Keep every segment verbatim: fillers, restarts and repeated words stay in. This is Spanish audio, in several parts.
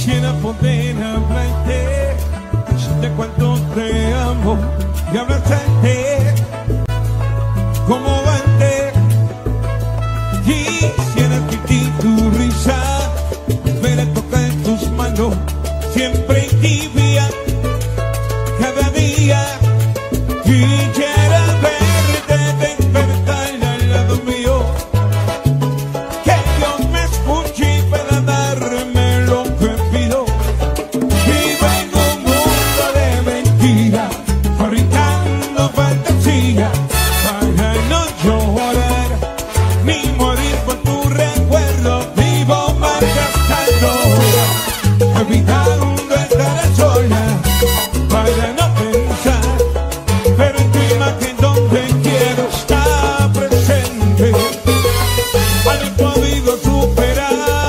Quisiera poder hablarte de cuánto te amo y abrazarte como antes. Quisiera sentir tu risa, ver a tocar tus manos, siempre tibia, cada día. Quisiera verte despertar al lado mío, que Dios me escuche para darme lo que pido. Vivo en un mundo de mentiras, fabricando fantasía para no llorar ni morir por tu recuerdo. Vivo malgastando horas, evitando estar sola para no pensar, pero en tu imagen donde quiero estar presente. No he podido superar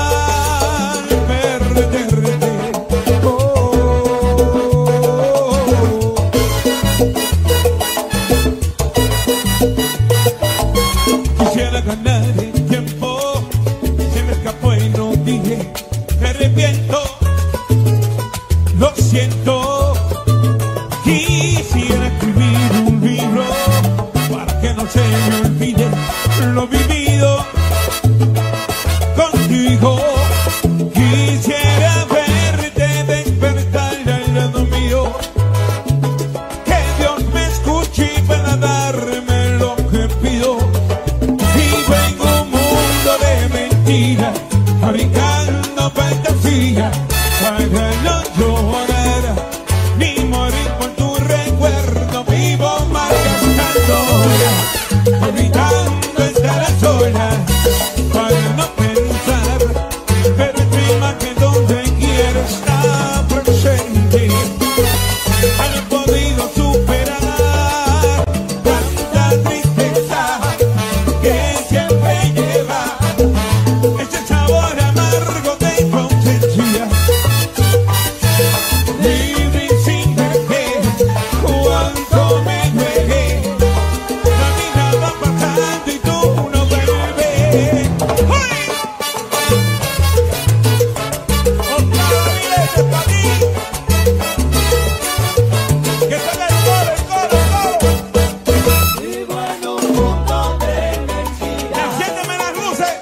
perderte. Oh. Quisiera ganar el tiempo, se me escapó y no dije, me arrepiento, lo siento. Quisiera escribir un libro para que no se me olvide lo vivido contigo. Quisiera verte despertar al lado mío, que Dios me escuche para darme lo que pido. Vivo en un mundo de mentiras, fabricando fantasía para no llorar ni morir por tu recuerdo. Vivo malgastando horas, olvidando estar a solas para no pensar, pero en tu imagen donde quiero estar presente. No he podido superar tanta tristeza que siempre lleva ese sabor amargo de conciencia. Libre y sin verte, cuánto me duele, la vida va pasando y tú no vuelves. ¡Uy! Otra vida es para ti, que salga el coro, el coro, el coro. Vivo en un mundo de mentiras, Enciéndeme las luces,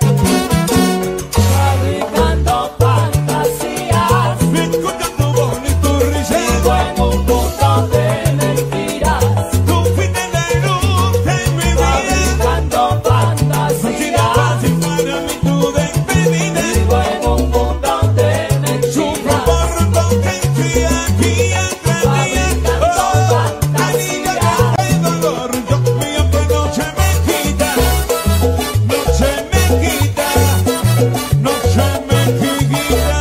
fabricando fantasías. me escucho tu voz y tu risa. Vivo en un mundo de mentiras, Tú fuiste la luz de mi vida, fabricando no ha sido fantasías. fácil para mí tu despedida. Vivo en un mundo de Sufro mentiras, por tu ausencia día tras día. Oh, anilla de dolor, Dios mío, que no se me quita, no se me quita, no se me quita.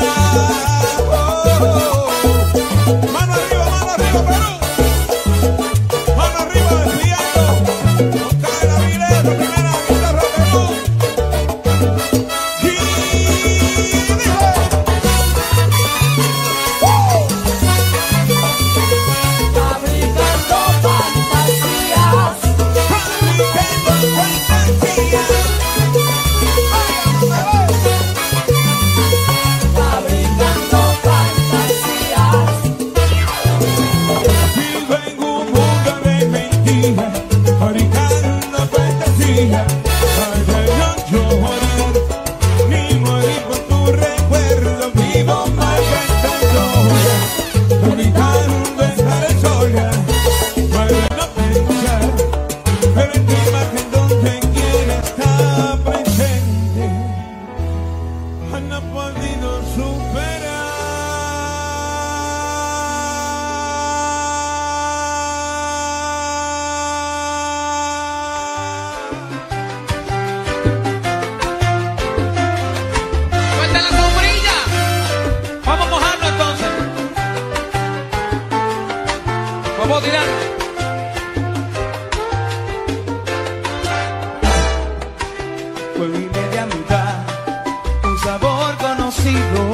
Oh, mano arriba, mano arriba, Perú. Mano arriba, desviando. Oscar Avilés, primera guitarra, Perú. Y dijo, ¡oh! fabricando fantasías. Fabricando fantasías. Fabricando fantasías. Vivo en un mundo de mentiras, fabricando fantasías para no llorar ni morir por tu recuerdo. Vivo malgastando horas, olvidando estar sola para no pensar, pero en tu imagen donde quiera estar presente. No he podido superar. ¡Suelta la sombrilla! Vamos a mojarlo entonces. Vamos a tirar. Fue mi media mitad, un sabor conocido,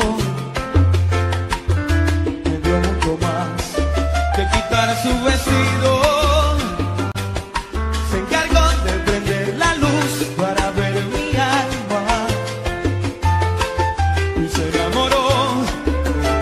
me dio mucho más que quitar su vestido. Se encargó de prender la luz para ver mi alma y se enamoró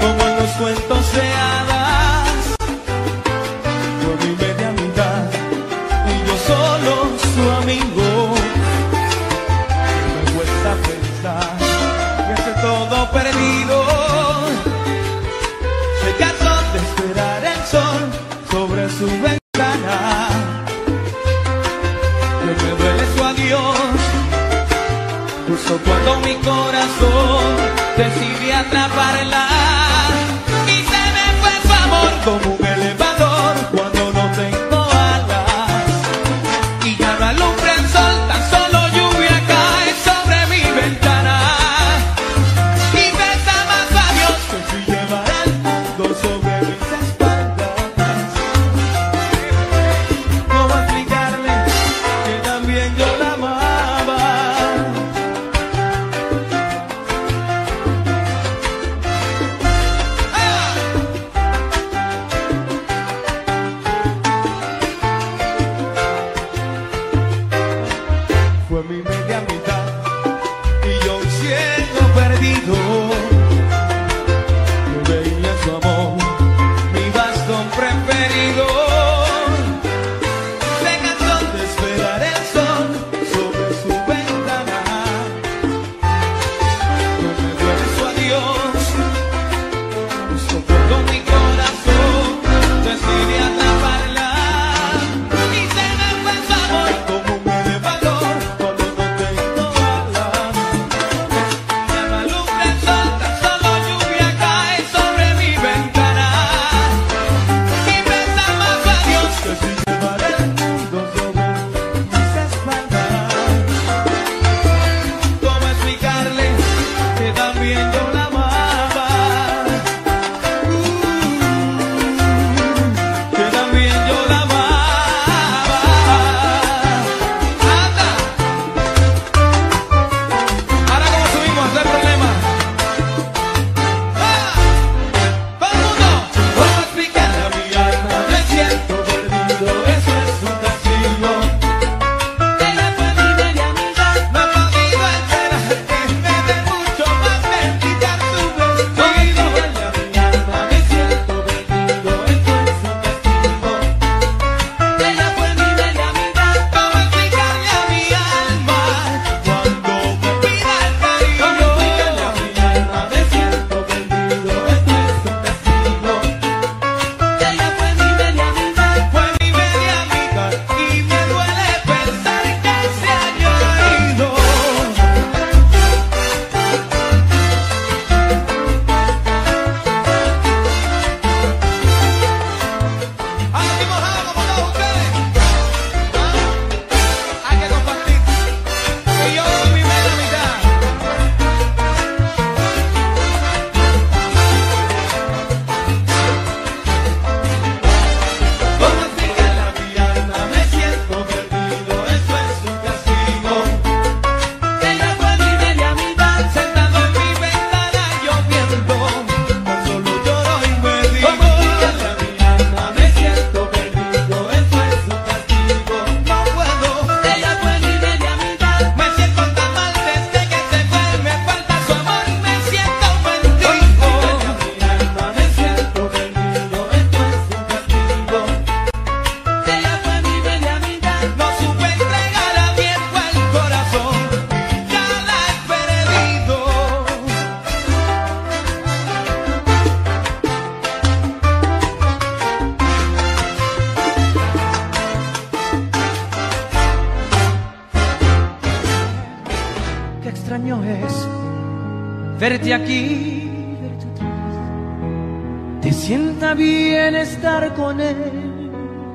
es verte aquí, verte atrás, te sienta bien estar con él.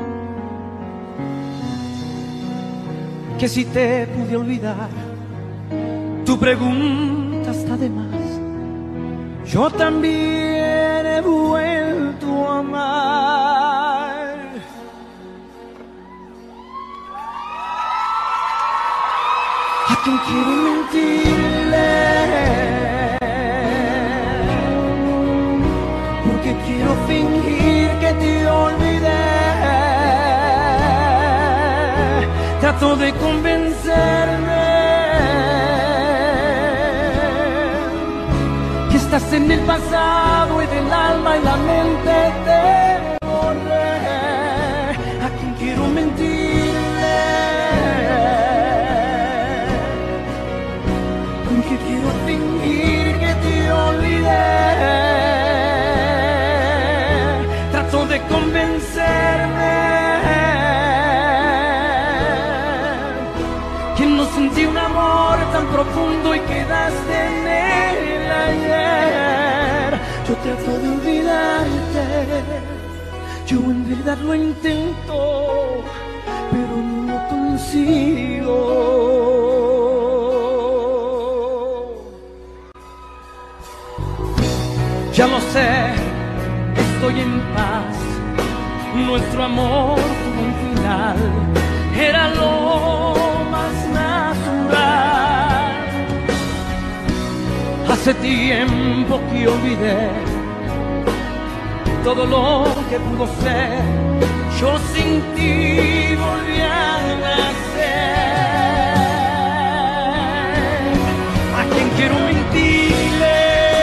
Que si te pude olvidar, tu pregunta está de más. Yo también he vuelto a amar. A quien quiero mentirle, porque quiero fingir que te olvidé. Trato de convencerme que estás en el pasado y del alma y la mente te borré. A quien quiero mentirle, porque quiero fingir que te olvidé. Trato de convencerme que no sentí un amor tan profundo y quedaste en él ayer. Yo trato de olvidarte, yo en verdad lo intento, pero no lo consigo. Ya lo sé, estoy en paz, nuestro amor tuvo un final, era lo más natural. Hace tiempo que olvidé todo lo que pudo ser. Yo sin ti volví a nacer. ¿A quién quiero mentirle?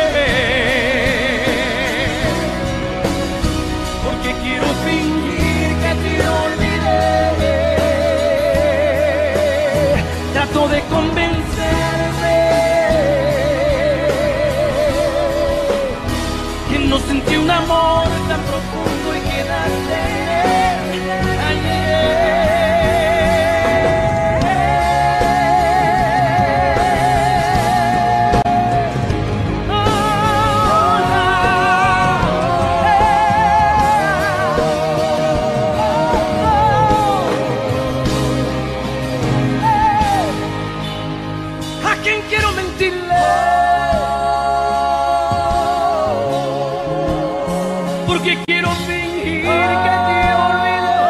Porque quiero fingir que te olvidé. Trato de convencerme que no sentí un amor tan profundo y quedaste ayer. ¿A quién quiero mentirle? Porque quiero fingir que te olvidé.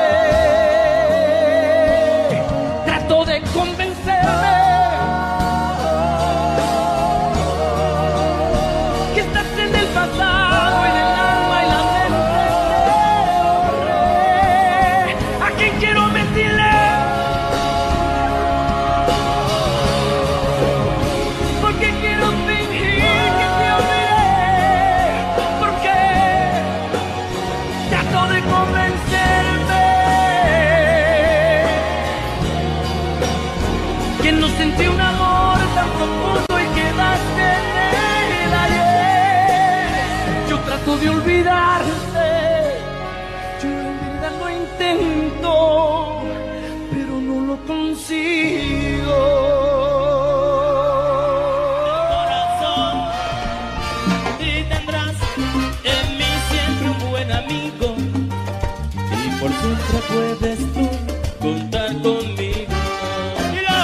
Trato de convencerme que estás en el pasado, en el alma y la mente. ¿A quién quiero mentirle? Porque quiero fingir que te olvidé. Porque trato de convencerme que no sentí un amor tan profundo y quedaste en el ayer. Yo trato de olvidarte, yo en verdad lo intento, pero no lo consigo. Corazón, y tendrás en mí siempre un buen amigo, y por siempre puedes tú contar conmigo. ¡Mira!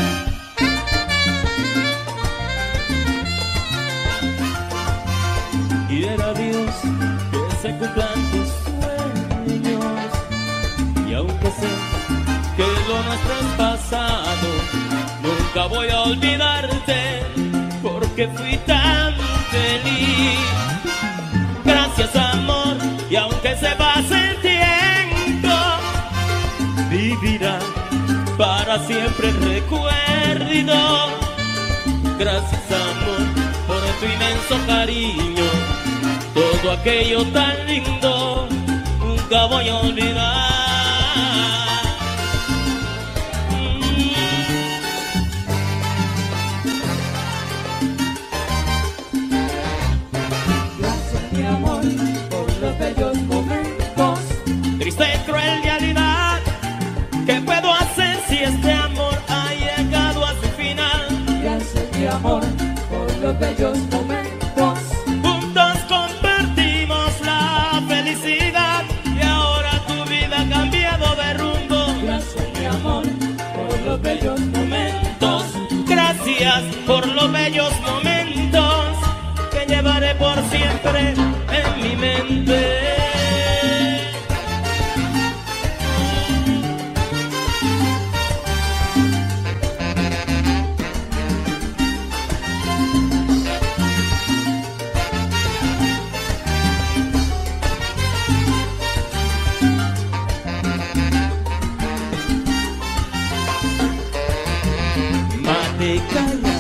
Quiera Dios que se cumplan tus sueños, y aunque sé que lo nuestro es pasado, nunca voy a olvidarte, porque fui tan feliz. Gracias, amor, y aunque se pase el tiempo, vivirá para siempre el recuerdo. Gracias, amor, por tu inmenso cariño, todo aquello tan lindo, nunca voy a olvidar. Gracias, mi amor, por los bellos momentos. Triste y cruel realidad, ¿qué puedo hacer si este amor ha llegado a su final? Gracias, mi bellos momentos. Juntos compartimos la felicidad y ahora tu vida ha cambiado de rumbo. Gracias, mi amor, por los bellos momentos. Gracias por los bellos momentos que llevaré por siempre en mi mente. Matecaya.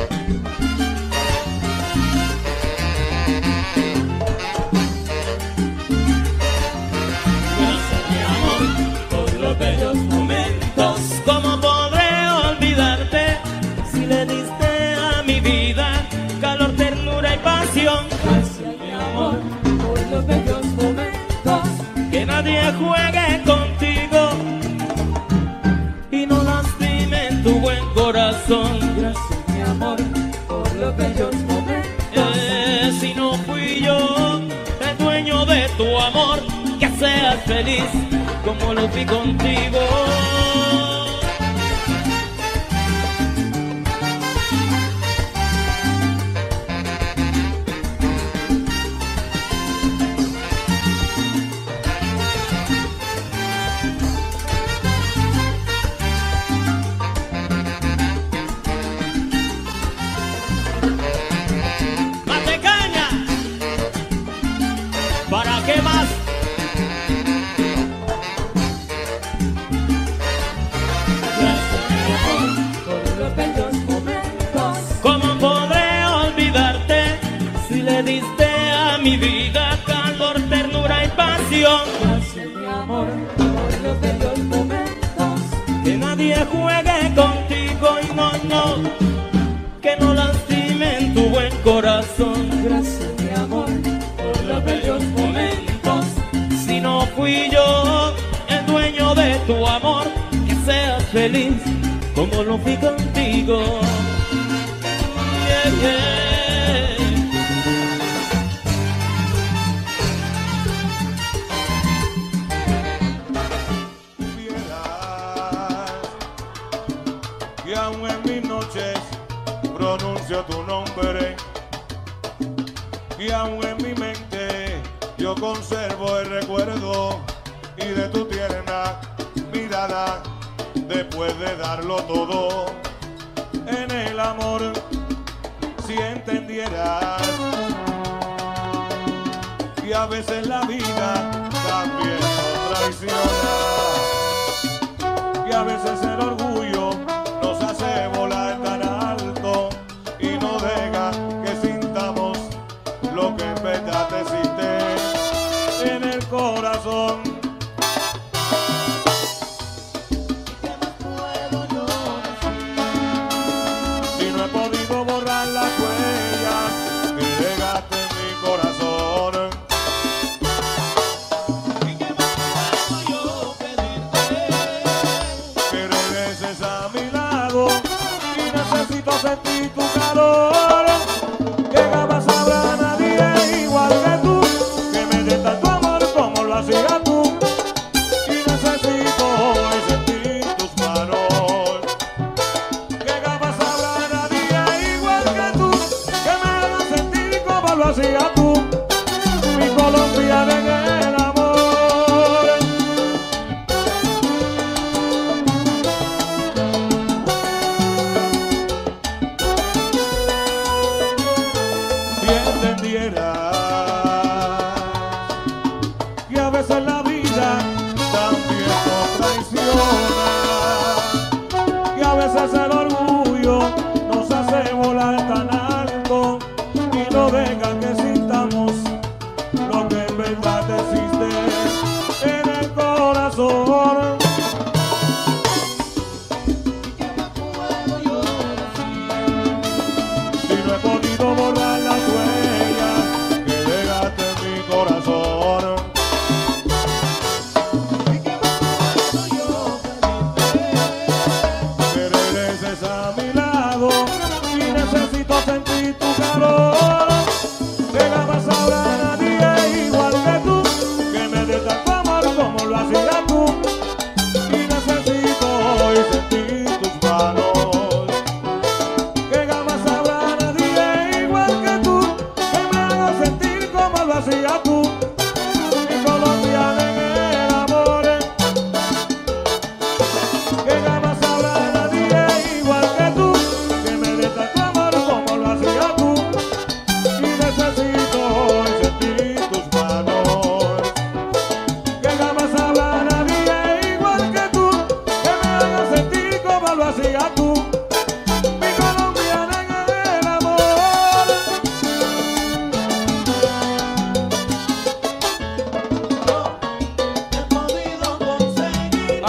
Gracias, mi amor, por los bellos momentos. ¿Cómo podré olvidarte si le diste a mi vida calor, ternura y pasión? Gracias, mi amor, por los bellos momentos. Que nadie juegue contigo y no lastime tu buen corazón. Gracias, mi amor, por los bellos momentos. Eh, si no fui yo el dueño de tu amor, que seas feliz como lo fui contigo. Matecaña, ¿para qué más? Gracias, mi amor, por los bellos momentos. ¿Cómo podré olvidarte si le diste a mi vida calor, ternura y pasión? Gracias, mi amor, por los bellos momentos. Que nadie juegue contigo y no, no, que no lastimen tu buen corazón. Gracias, mi amor, por los bellos momentos. Si no fui yo el dueño de tu amor, que seas feliz como lo fui contigo. Yeah, yeah. Vieras que aún en mis noches pronuncio tu nombre, y aún en mi mente yo conservo el recuerdo y de tu tierna mirada después de darlo todo en el amor. Si entendieras que a veces la vida también nos traiciona, que a veces el orgullo nos hace volar tan alto y no deja que sintamos lo que en verdad existe en el corazón. Si no he podido borrar las huellas que dejaste en mi corazón, ¿y qué más puedo yo pedirte? Que regreses a mi lado y necesito sentir tu calor, que jamás habrá nadie igual que tú, que me dé tanto amor como lo hacías tú, y necesito hoy sentir tus manos, que jamás habrá nadie igual que tú, que me haga sentir como lo hacías tú, mi colombiana en el amor. Si entendieras que a veces la vida también nos traiciona, que a veces el orgullo nos hace volar tan alto y no deja que sintamos lo que en verdad existe en el corazón. Si no he podido borrar las huellas que dejaste en mi corazón,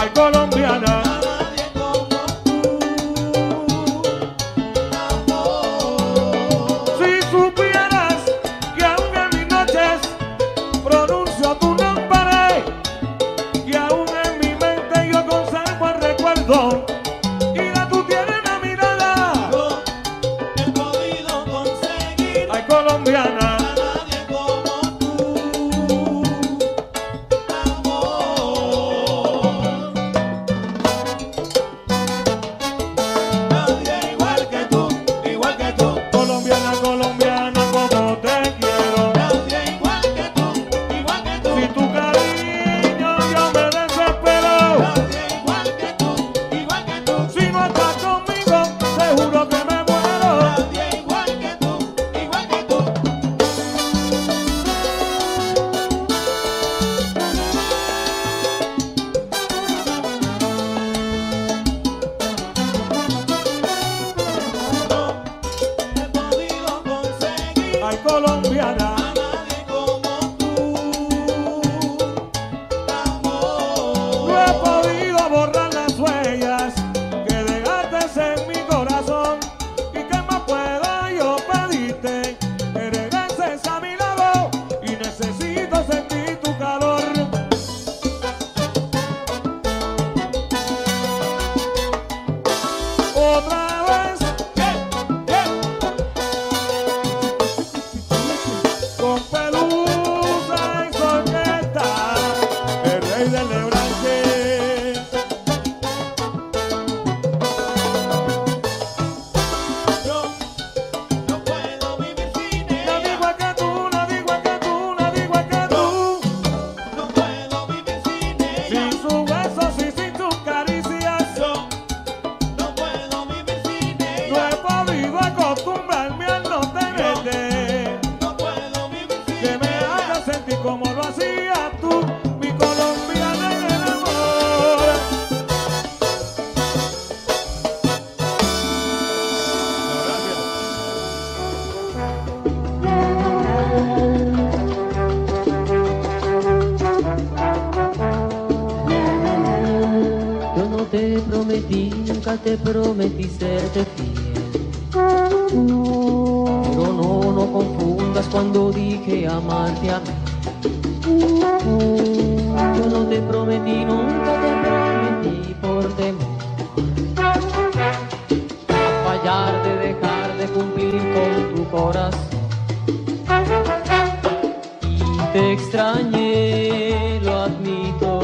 Ay, colombiana. nadie como tú, amor. Si supieras que aún en mis noches pronuncio tu nombre, que aún en mi mente yo conservo el recuerdo y de tu tierna mirada. Yo he podido conseguir Ay, colombiana. a nadie como tú, amor. Nadie igual que tú, igual que tú. Colombiana, colombiana, como te quiero. Nadie igual que tú, igual que tú. Si tu cariño yo me desespero. Nadie igual que tú, igual que tú. Si no estás conmigo, te juro que me muero. Nadie igual que tú, igual que tú. No he podido conseguir Ay, colombiana. a nadie como tú, amor. No he podido borrar las huellas que dejaste en mi corazón. ¿Y qué más puedo yo pedirte? Que regreses a mi lado y necesito sentir tu calor. Otra vez, con pelusa y soqueta, el rey del lebranche. Yo no puedo vivir sin Nadie ella. igual que tú, nadie igual que tú, nadie igual que tú. No puedo vivir sin ella. Sin sus besos y sin tus caricias, Yo no puedo vivir sin no ella. he podido acostumbrarme a no tenerte. No puedo vivir sin Que me ella. hagas sentir como lo hacías tú, mi colombiana en el amor. Yo no te prometí, nunca te prometí serte fiel. Pero no, no confundas cuando dije amarte a mí. Yo no te prometí, nunca te prometí por temor a fallar, de dejar de cumplir con tu corazón. Y te extrañé, lo admito.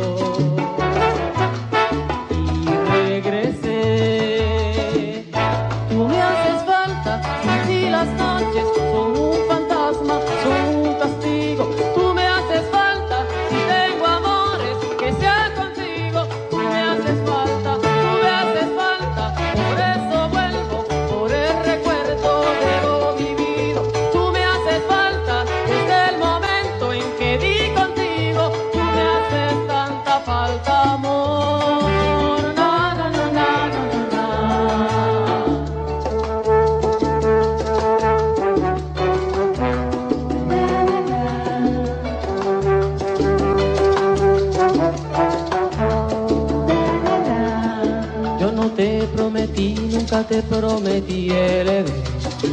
Y regresé. Tú me haces falta, y si las noches son un fantasma, son un castigo. Tú me haces falta, si tengo amores, que sea contigo. Tú me haces falta, tú me haces falta, por eso vuelvo, por el recuerdo de lo vivido. Tú me haces falta, desde el momento en que di contigo. Tú me haces tanta falta, amor. Na, na, na, na, na, na, na. Yo no te prometí, nunca te prometí el evento,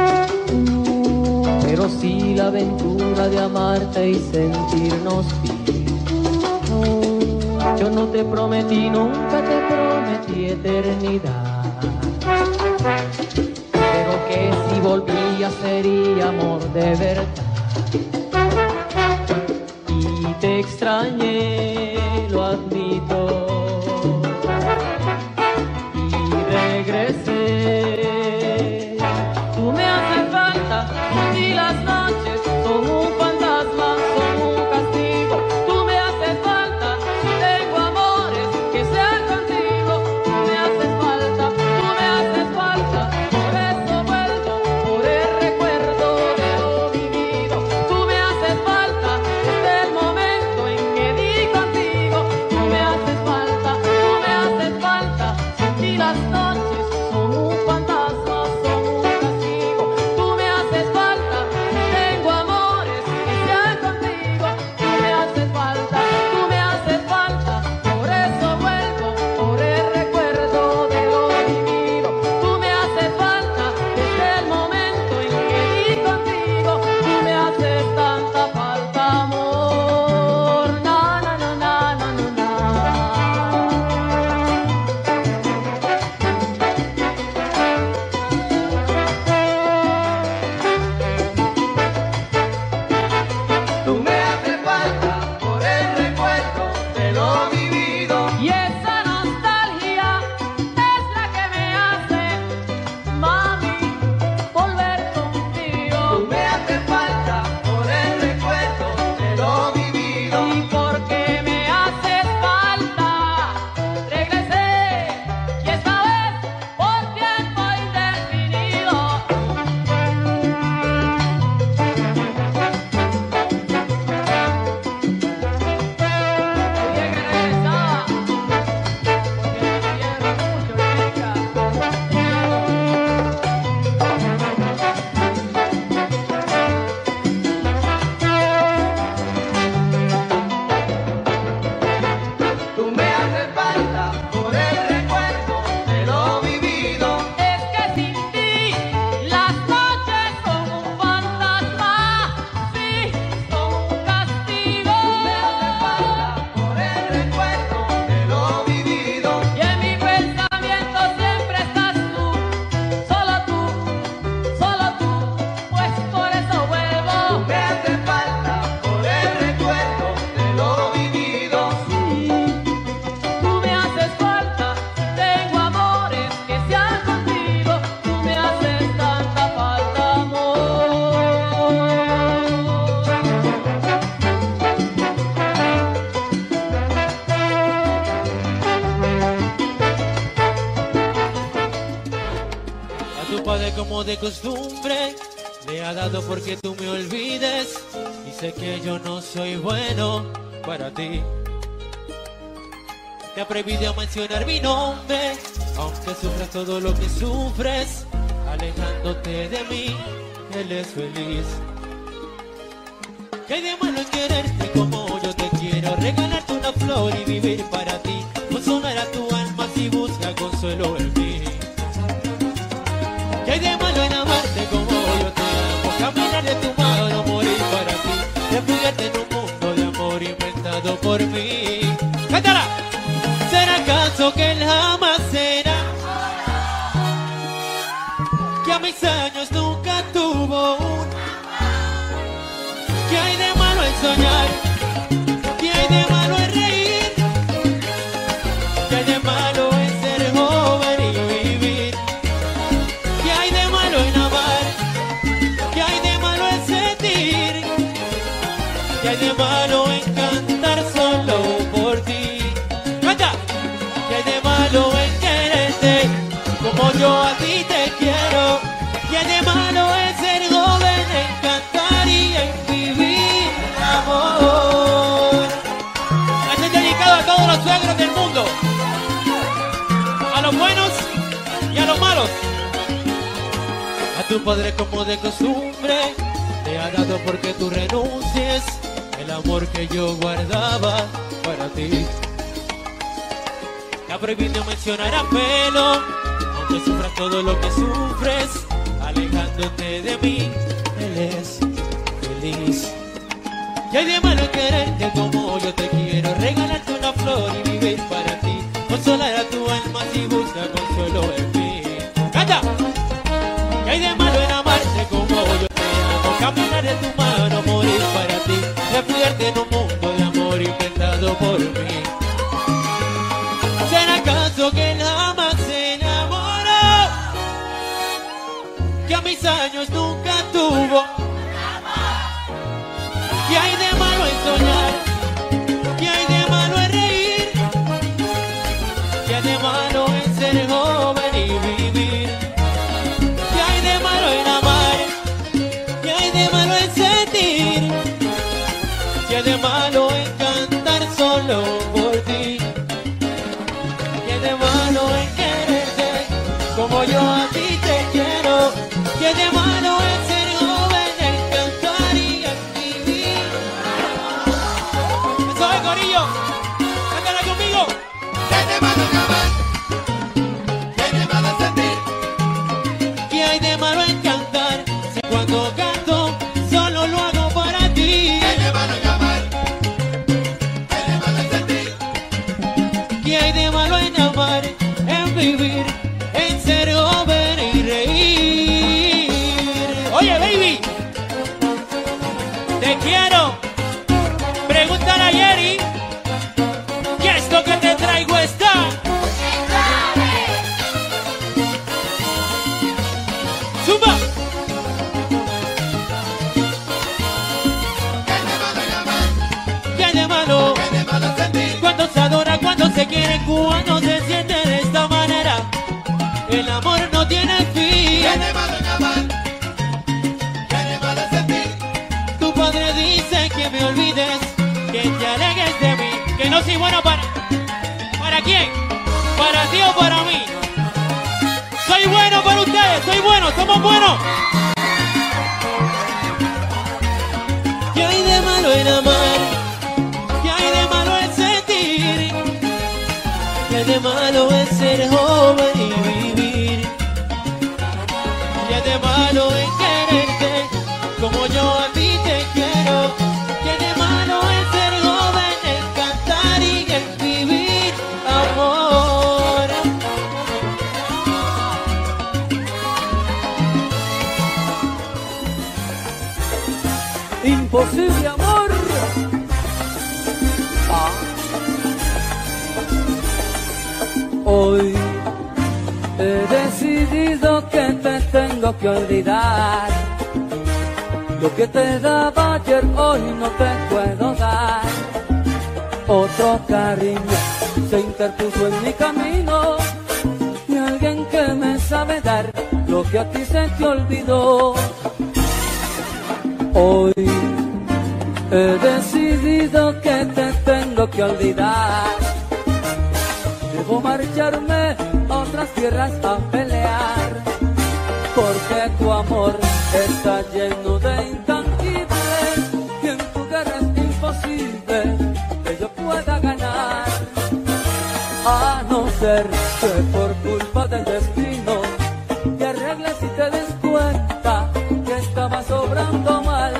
pero sí la aventura de amarte y sentirnos bien. Yo no te prometí, nunca te prometí eternidad, pero que si volvía sería amor de verdad. Y te extrañé, lo admito. Y regresé. Tú me haces falta, y las noches son un fantasma, son un castigo. Tú me haces falta, si tengo amores, que sean contigo. Tú me haces falta, tú me haces falta, por eso vuelvo, por el recuerdo de lo vivido. Tú me haces falta, desde el momento en que di contigo. como de costumbre, me ha dado porque tú me olvides. Y sé que yo no soy bueno para ti. Te ha prohibido mencionar mi nombre, aunque sufras todo lo que sufres, alejándote de mí, él es feliz. ¿Qué hay de malo en quererte como yo te quiero? Regalarte una flor y vivir para ti, consolar a tu alma si busca consuelo en mí. ¿Qué hay de malo en amarte como yo te amo? Caminar de tu mano, morir para ti, refugiarte en un mundo de amor inventado por mí. ¡Cántala! ¿Será acaso que él jamás será? Que a mis años nunca tuvo un. ¿Qué hay de malo en soñar? ¿Qué hay de malo en reír? ¿Qué hay de malo en ser joven y vivir? ¿Qué hay de malo en amar? ¿Qué hay de malo en sentir? ¿Qué hay de malo en cantar solo por ti? ¡Canta! ¿Qué hay de malo en quererte como yo a ti te quiero? ¿Qué hay de malo en ser joven, en cantar y en vivir amor? Este es dedicado a todos los suegros del mundo, a los buenos y a los malos. A tu padre como de costumbre, te ha dado porque tú renuncies el amor que yo guardaba para ti. Te ha prohibido mencionar a pelo, aunque sufras todo lo que sufres, alejándote de mí, él es feliz. ¿Qué hay de malo en quererte como yo te quiero? Regalarte una flor y vivir para ti, consolar a tu alma si busca consuelo en mí. ¡Canta! ¿Qué hay de malo en amarte como yo te amo? Caminar de tu mano, morir para ti, refugiarte en un mundo de amor inventado por mí. ¿Será acaso que él jamás se enamoró? Que a mis años nunca tuvo. ¿Qué hay de malo en soñar? ¿Qué hay de malo en reír? ¿Qué hay de malo en ser joven y vivir? ¿Qué hay de malo en amar? ¿Qué hay de malo en sentir? ¿Qué hay de malo en cantar solo por ti? ¿Qué hay de malo en quererte como yo a ti te quiero? ¿Qué hay de malo en ser joven, en cantar y en vivir? ¡Eso es, corillo! ¡Cántala conmigo! ¿Qué hay de malo en amar? ¿Qué hay de malo en sentir? ¿Qué hay de malo en cantar? Si cuando canto solo lo hago para ti. ¿Qué hay de malo en amar? ¿Qué hay de malo en sentir? ¿Qué hay de malo en amar, en vivir, en ser joven y reír? Oye, baby, te quiero. Pregúntale a Jerry, ¿qué es lo que te traigo esta? ¡Zumba! ¿Qué hay de malo en amar? ¿Qué hay de malo? ¿Qué hay de malo en sentir? Cuando se adora, cuando se quiere, cuando se siente de esta manera. El amor no tiene fin. ¿Qué hay de malo en amar? ¿Qué hay de malo en sentir? Tu padre dice que me olvides, que te alejes de mí, que no soy bueno para... ¿Para quién? ¿Para ti o para mí? Soy bueno para ustedes, soy bueno, somos buenos. ¿Qué hay de malo en amar? ¿Qué hay de malo en sentir? ¿Qué hay de malo en ser joven y vivir? ¿Qué hay de malo en quererte como yo a ti te quiero? ¿Qué hay de malo en ser joven, en cantar y en vivir amor? Imposible amor. Ah. Hoy he decidido que te tengo que olvidar. Lo que te daba ayer hoy no te puedo dar. Otro cariño se interpuso en mi camino y alguien que me sabe dar lo que a ti se te olvidó. Hoy he decidido que te tengo que olvidar. Debo marcharme a otras tierras a pelear, porque tu amor está lleno de intangibles y en tu guerra es imposible que yo pueda ganar. A no ser que por culpa del destino te arregles y te des cuenta que estabas obrando mal.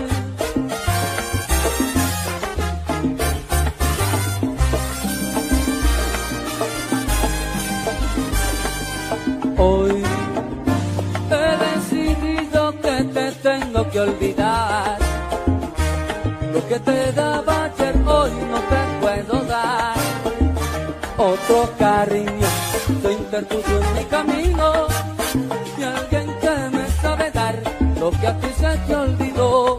Hoy he decidido que te tengo que olvidar. Lo que te daba ayer hoy no te puedo dar. Otro cariño se interpuso en mi camino y alguien que me sabe dar lo que a ti se te olvidó.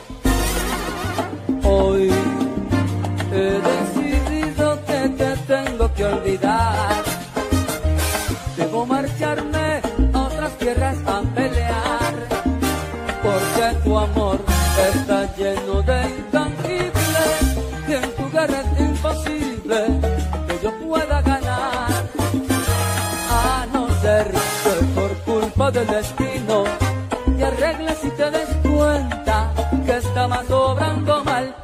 Hoy he decidido que te tengo que olvidar. Debo marcharme a otras tierras a pelear, porque tu amor está lleno de intangibles y en tu guerra es imposible que yo pueda ganar. A no ser que por culpa del destino te arregles y te des cuenta que estabas obrando mal.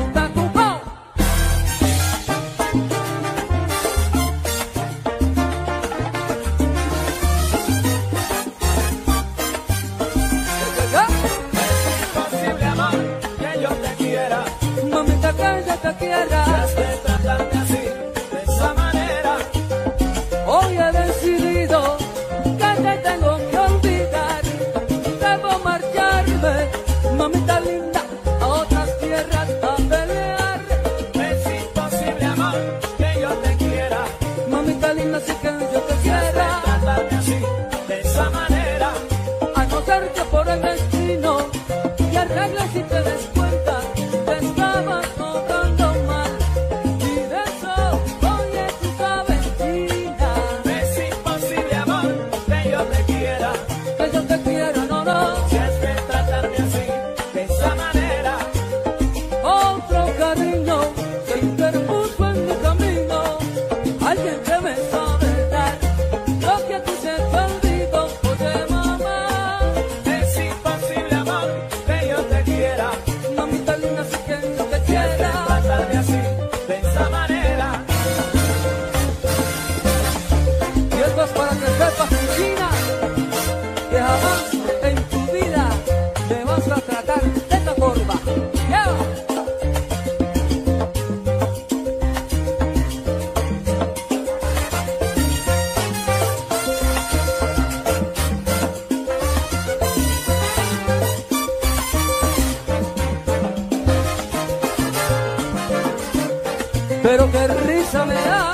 Quiera. Si has de tratarme así, de esa manera, hoy he decidido que te tengo que olvidar. Debo marcharme, mamita linda, a otras tierras a pelear. Es imposible, amor, que yo te quiera. Mamita linda, sí que yo te quiera. Si has de tratarme así, de esa manera, a no ser que por el destino te arregles y te des cuenta que estabas pero qué risa me da.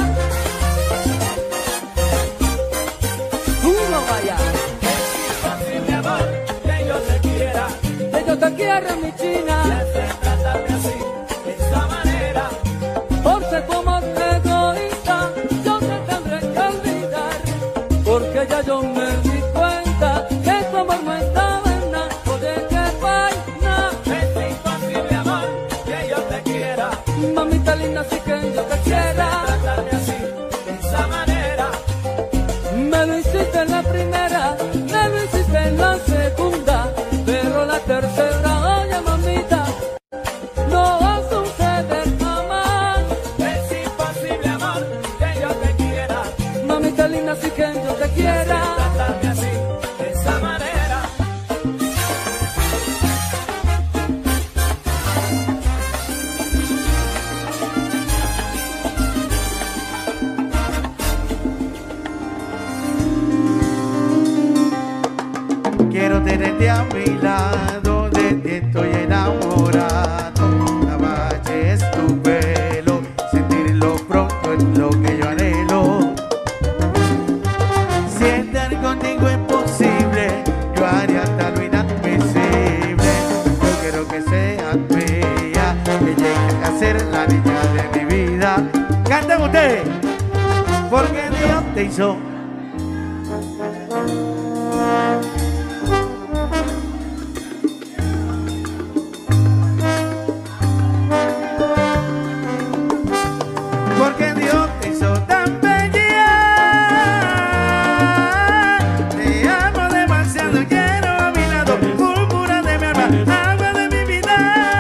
Tú no vayas. Es imposible, amor, que yo te quiera. Que yo te quiera, mi china. Si has de tratarme así, de esa manera, por ser tu amor egoísta, yo te tendré que olvidar. Porque ya yo me di cuenta que tu amor no estaba en nada. Oye, qué vaina. Es imposible, amor, que yo te quiera. Mamita linda, sí que yo te quiera. Tratarme así, de esa manera. Me lo hiciste en la primera, me lo hiciste en la segunda, pero la tercera, oye mamita, no va a suceder jamás. Es imposible, amor, que yo te quiera. Mamita linda, sí que yo te quiera. Tratarme así, de esa manera. Quiero tenerte a mi lado, de ti estoy enamorado. Caballe es tu pelo, sentirlo pronto es lo que yo anhelo. Si estar contigo es posible, yo haría hasta lo inadmisible. Yo quiero que seas mía, que llegues a ser la niña de mi vida. ¡Canten ustedes! Porque Dios te hizo. porque Dios te hizo tan bella. Te amo demasiado, quiero a mi lado, púrpura de mi alma, agua de mi vida.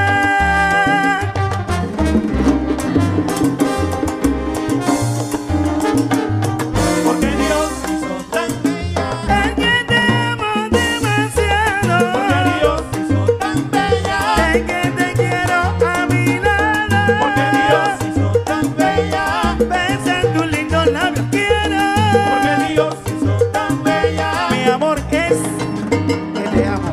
Porque Dios hizo tan bella. Es que te amo demasiado, Porque Dios hizo tan bella. es que te quiero a mi lado, Porque Dios hizo tan bella. besa en tus lindos labios, quiero. Porque Dios hizo tan bella. Mi amor es que te amo.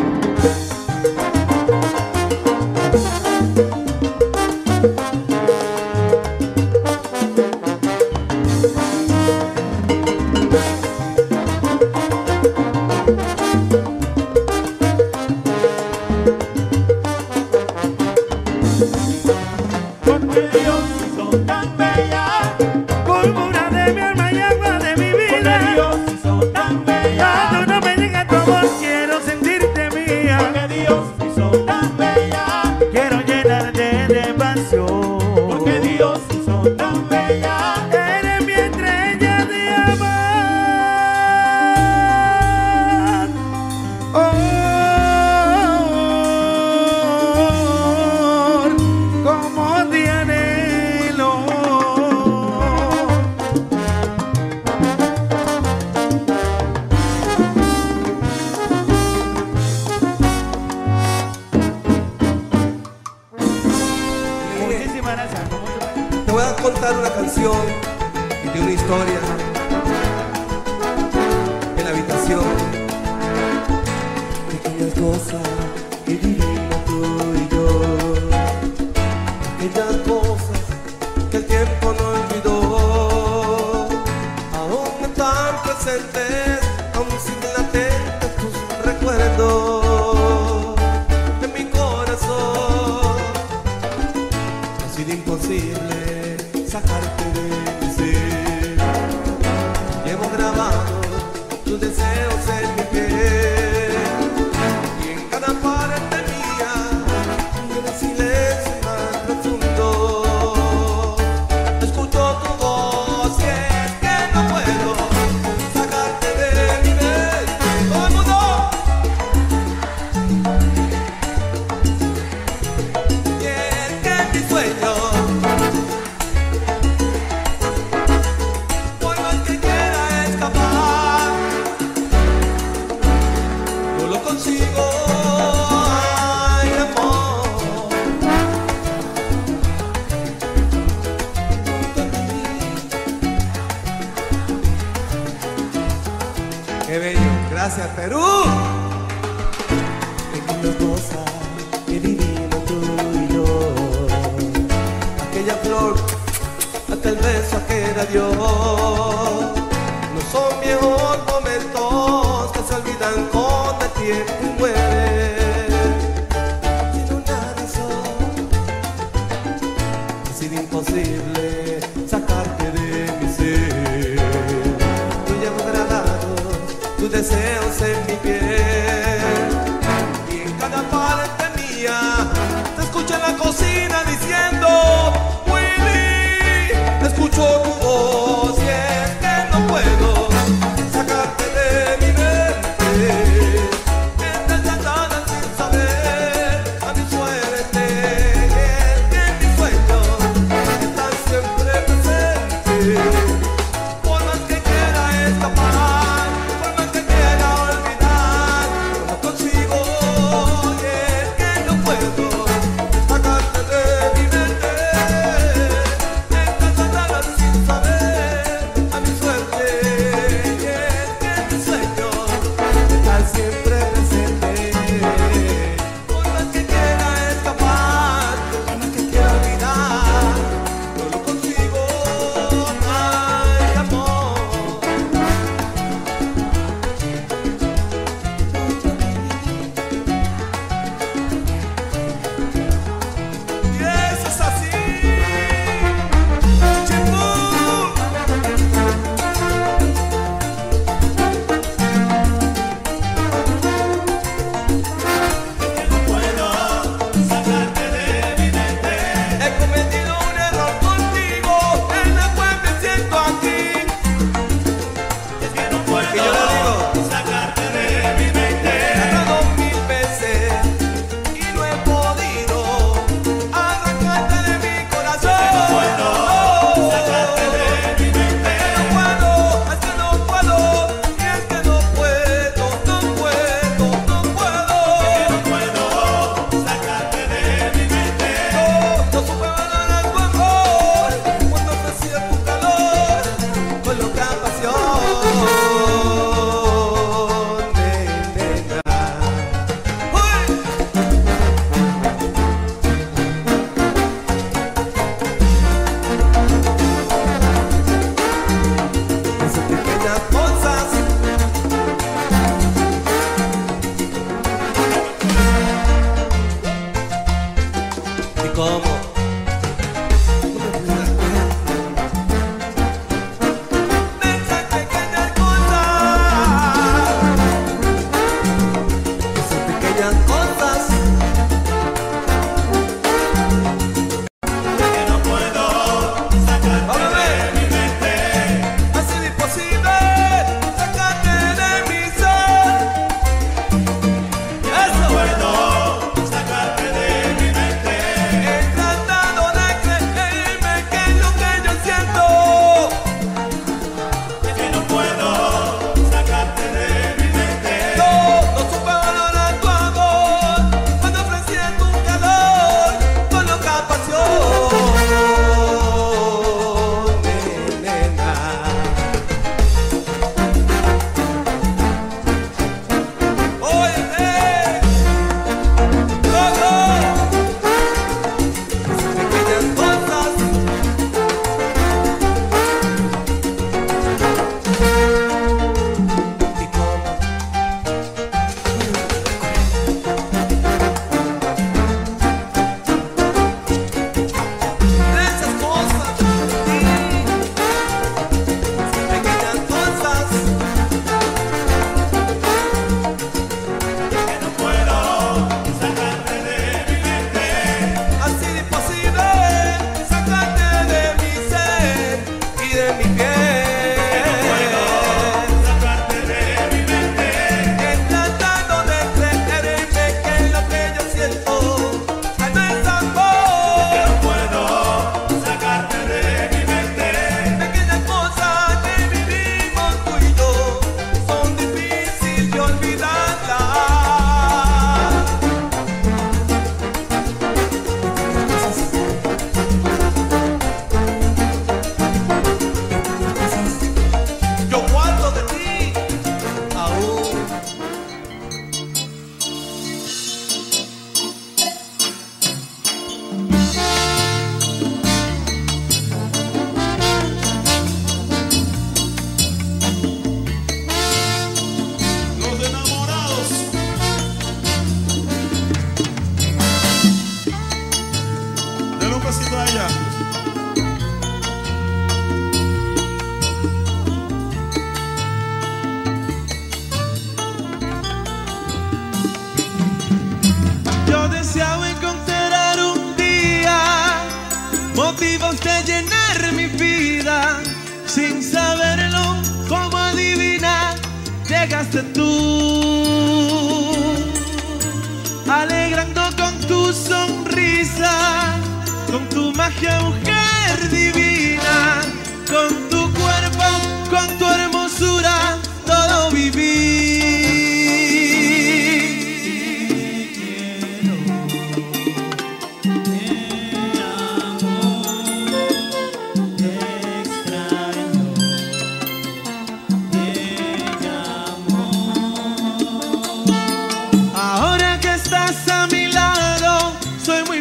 Porque Dios hizo tan bella. Púrpura de mi alma y agua de mi Porque vida. Dios hizo tan bella. Cuando no me llega tu amor, quiero sentirte mía. Porque Dios hizo tan bella. Quiero llenarte de pasión. Porque Dios hizo tan bella. Eres mi estrella de amor. Oh, como te anhelo. Muchísimas gracias. con mucho cariño. Te voy a contar una canción y de una historia en la habitación. Pequeñas cosas que vivimos tú y yo, aquellas cosas que el tiempo no olvidó, aún están presentes, aún siguen latentes tus recuerdos en mi corazón. Ha sido imposible sacarte de mi ser. Llevo grabado tus deseos en mi piel, y en cada parte mía, en el silencio más profundo, escucho tu voz y es que no puedo sacarte de mi mente. ¡Todo el mundo! Y es que en mis sueños, por más que quiera escapar, no lo consigo. Ay, amor, junto a ti. Qué bello, gracias Perú. Pequeñas cosas que vivimos tú y yo, aquella flor, hasta el beso que era Dios, no son viejos momentos que se olvidan con el tiempo y mueren sin una razón. Ha sido imposible sacarte de mi ser. Yo llevo grabados tus deseos en mi piel, y en cada parte mía te escucho en la cocina diciendo Willy, escucho tu voz y es que no puedo ser mi vida. Sin saberlo, como adivina, llegaste tú, alegrando con tu sonrisa, con tu magia, mujer divina, con tu cuerpo, con tu hermosura, todo viví. Ahora que estás a mi lado, soy muy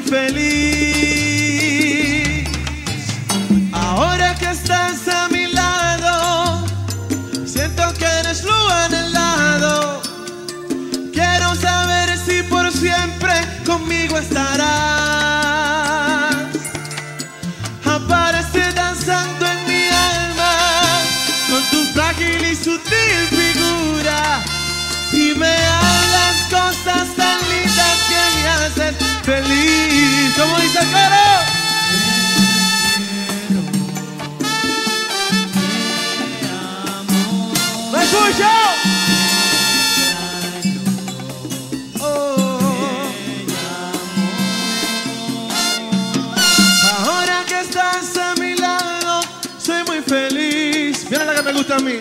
feliz. Ahora que estás a mi lado, siento que eres lo anhelado. Quiero saber si por siempre conmigo estarás. Aparece danzando en mi alma con tu frágil y sutil figura, y me hablas cosas tan lindas que me hacen feliz. Como dice el coro. ¡Me escucho! Oh. Ahora que estás a mi lado, soy muy feliz. Mira la que me gusta a mí.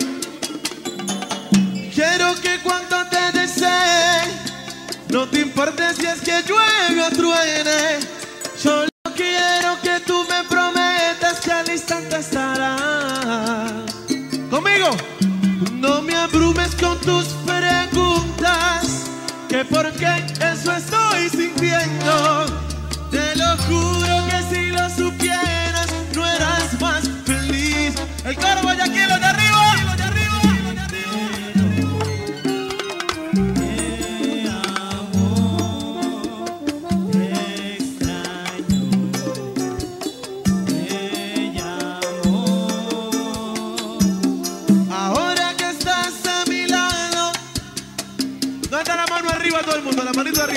Quiero que cuando te desee, no te importe si es que llueve o truene. Solo quiero que tú me prometas que al instante estarás conmigo. No me abrumes con tus preguntas, que por qué eso estoy sintiendo. Te lo juro que si lo supieras, no eras más feliz. El coro Guayaquil, los de arriba, los de arriba, los de arriba. Todo el mundo, la manito arriba.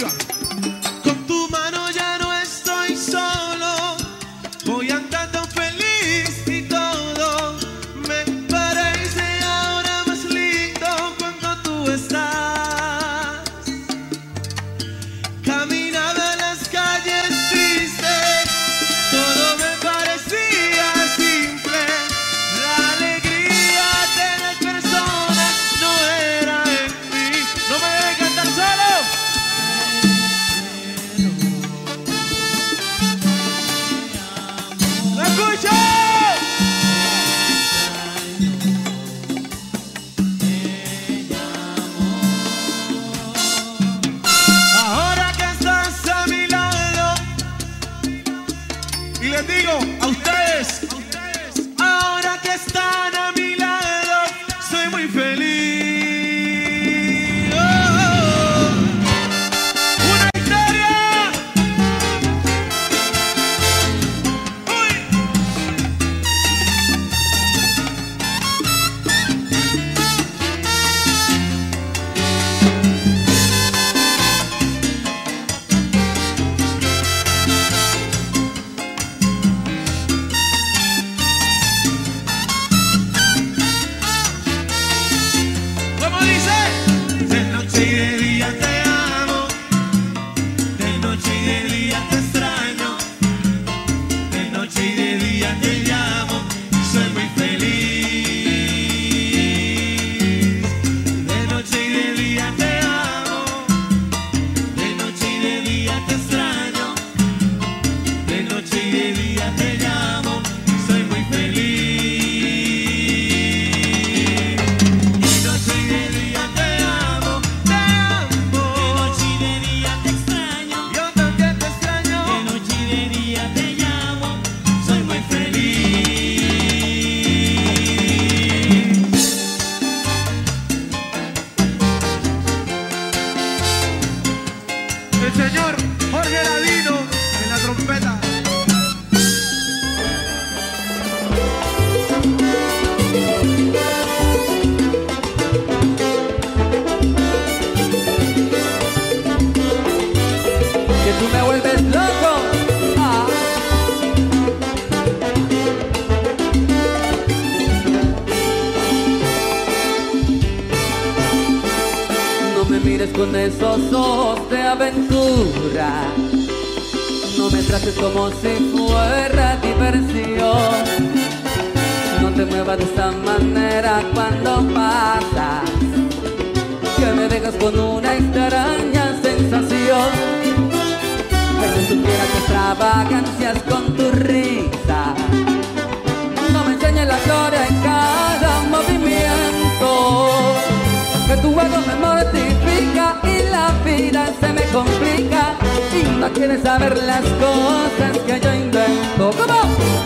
con esos ojos de aventura. No me trates como si fuera diversión. No te muevas de esa manera cuando pasas, que me dejas con una extraña sensación. Que si supiera que extravagancias con tu risa. No me enseñes la gloria en cada movimiento, que tu juego me mortifica y la vida se me complica y no quieres saber las cosas que yo invento. ¿Cómo?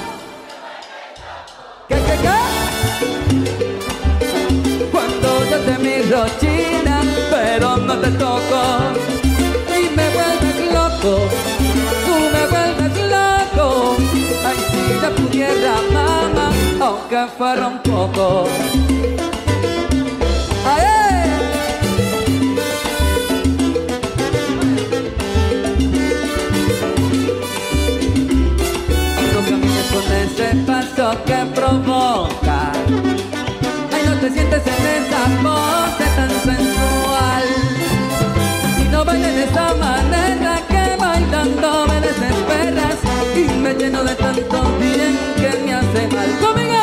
¿Qué, qué, qué? Cuando yo te miro china, pero no te toco y me vuelves loco, tú me vuelves loco. Ay, si yo pudiera, mamá, aunque fuera un poco. ¡Ay! No camines con ese paso que provoca. Ay, no te sientes en esa pose tan sensual. Y no bailes de esa manera que bailando me desesperas y me lleno de tanto bien que me hace mal. ¡Conmigo!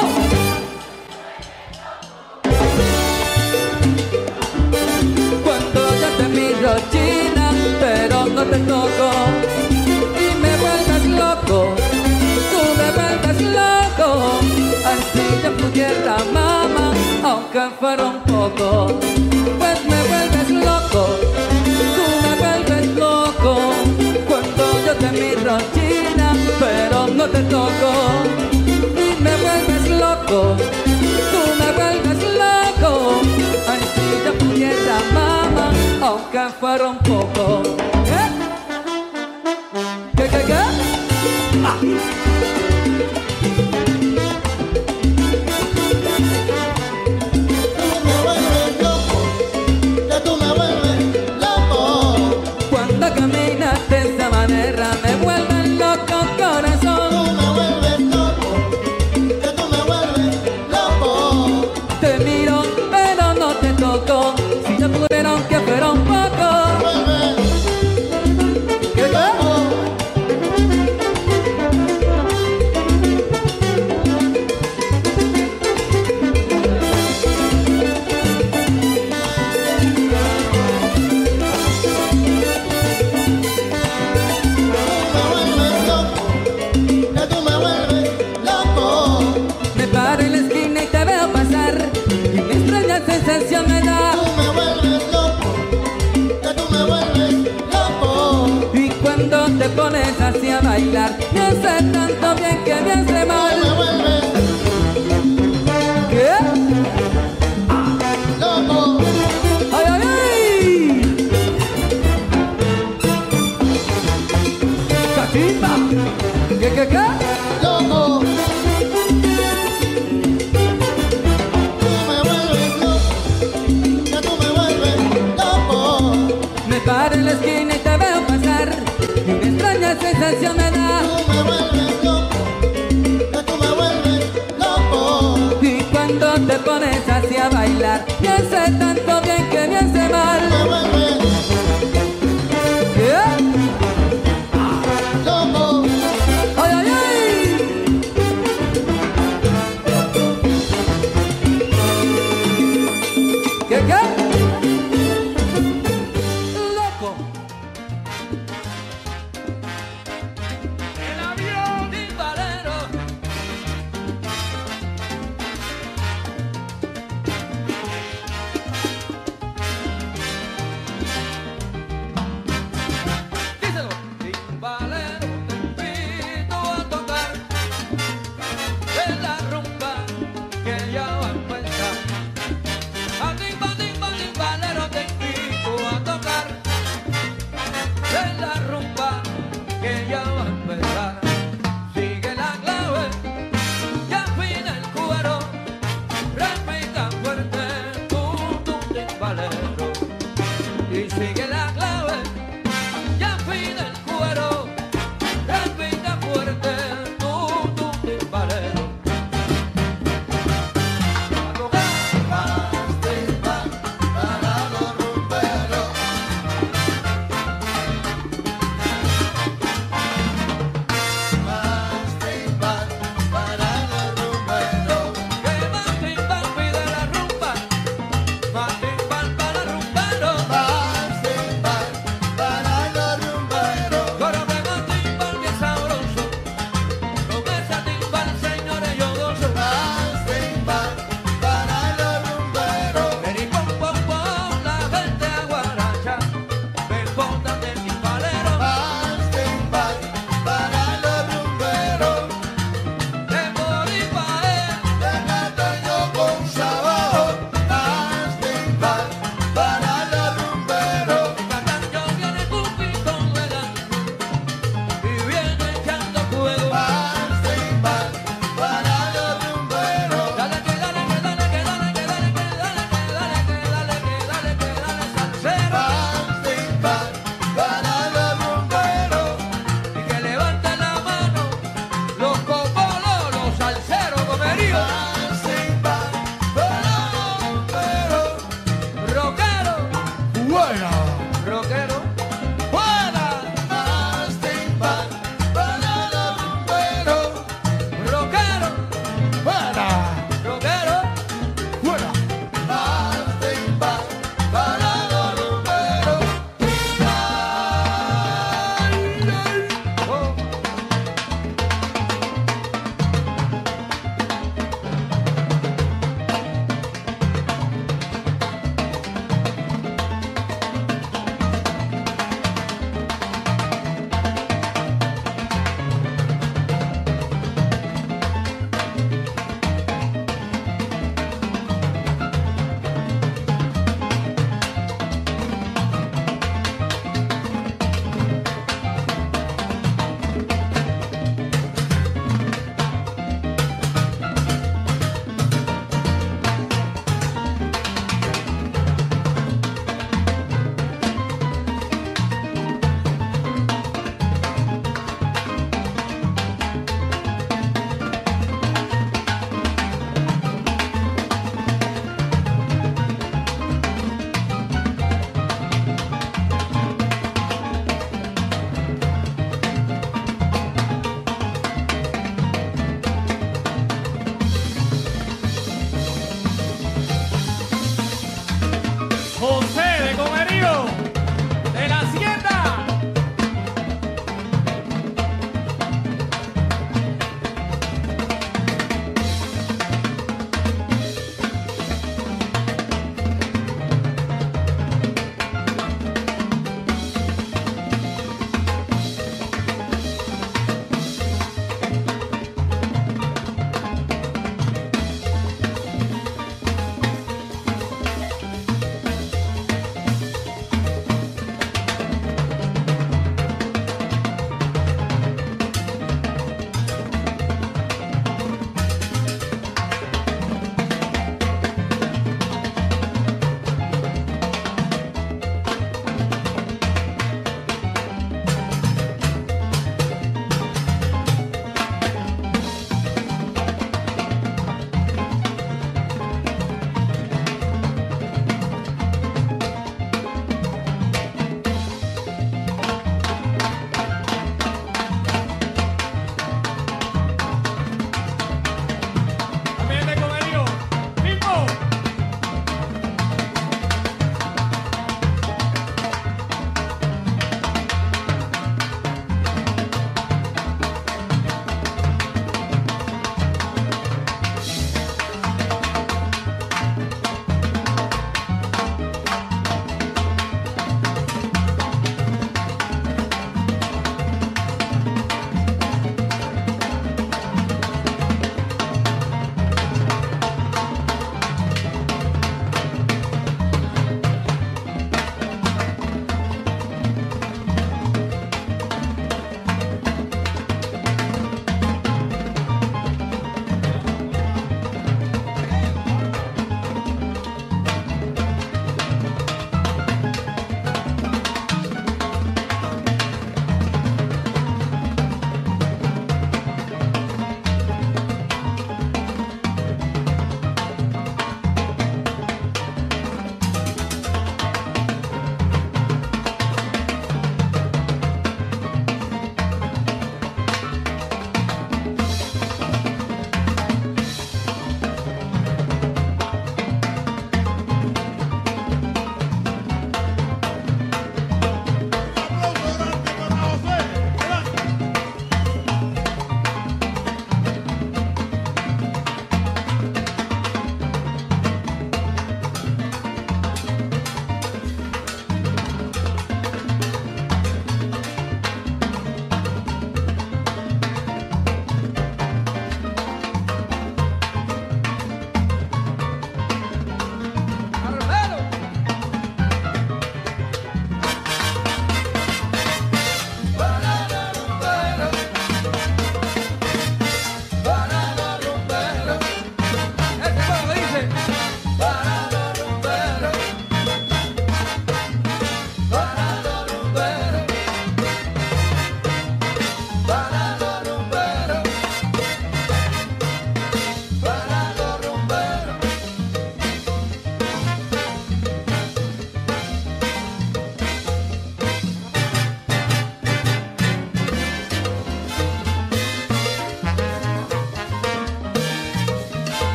Cuando yo te miro china, pero no te toco y me vuelves loco, tú me vuelves loco. Así yo pudiera, mamá, aunque fuera un poco, pues me vuelves loco, tú me vuelves loco. Cuando yo te miro china, pero no te toco y me vuelves loco, tú me vuelves loco. Ay, si yo pudiera, mamá, aunque fuera un poco. ¿Eh? ¿Qué, qué, qué? Ah. Cuando caminas de esa manera me vuelves loco, corazón. Tú me vuelves loco, que tú me vuelves loco. Te miro pero no te toco, si yo pudiera aunque fuera un poco. ¿Qué, qué? Me paro en la esquina y te veo pasar y me extraña sensación me da. Tú me vuelves loco, que tú me vuelves loco. Y cuando te pones así a bailar me hace tanto bien que me hace Tú me mal. vuelves ¿Qué? loco. ¡Ay, ay, ay! ¡Cachimba! ¿Qué, qué, qué? Loco, tú me vuelves loco, que tú me vuelves loco. Me paro en la esquina y te veo pasar y me extraña sensación me da. Tú me vuelves loco, que tú me vuelves loco. Y cuando te pones así a bailar me hace tanto bien que me hace mal. Me vuelves ¿Qué? loco. ¡Ay, ay, ay! ¿Qué, qué? ¡Loco! El avión timbalero.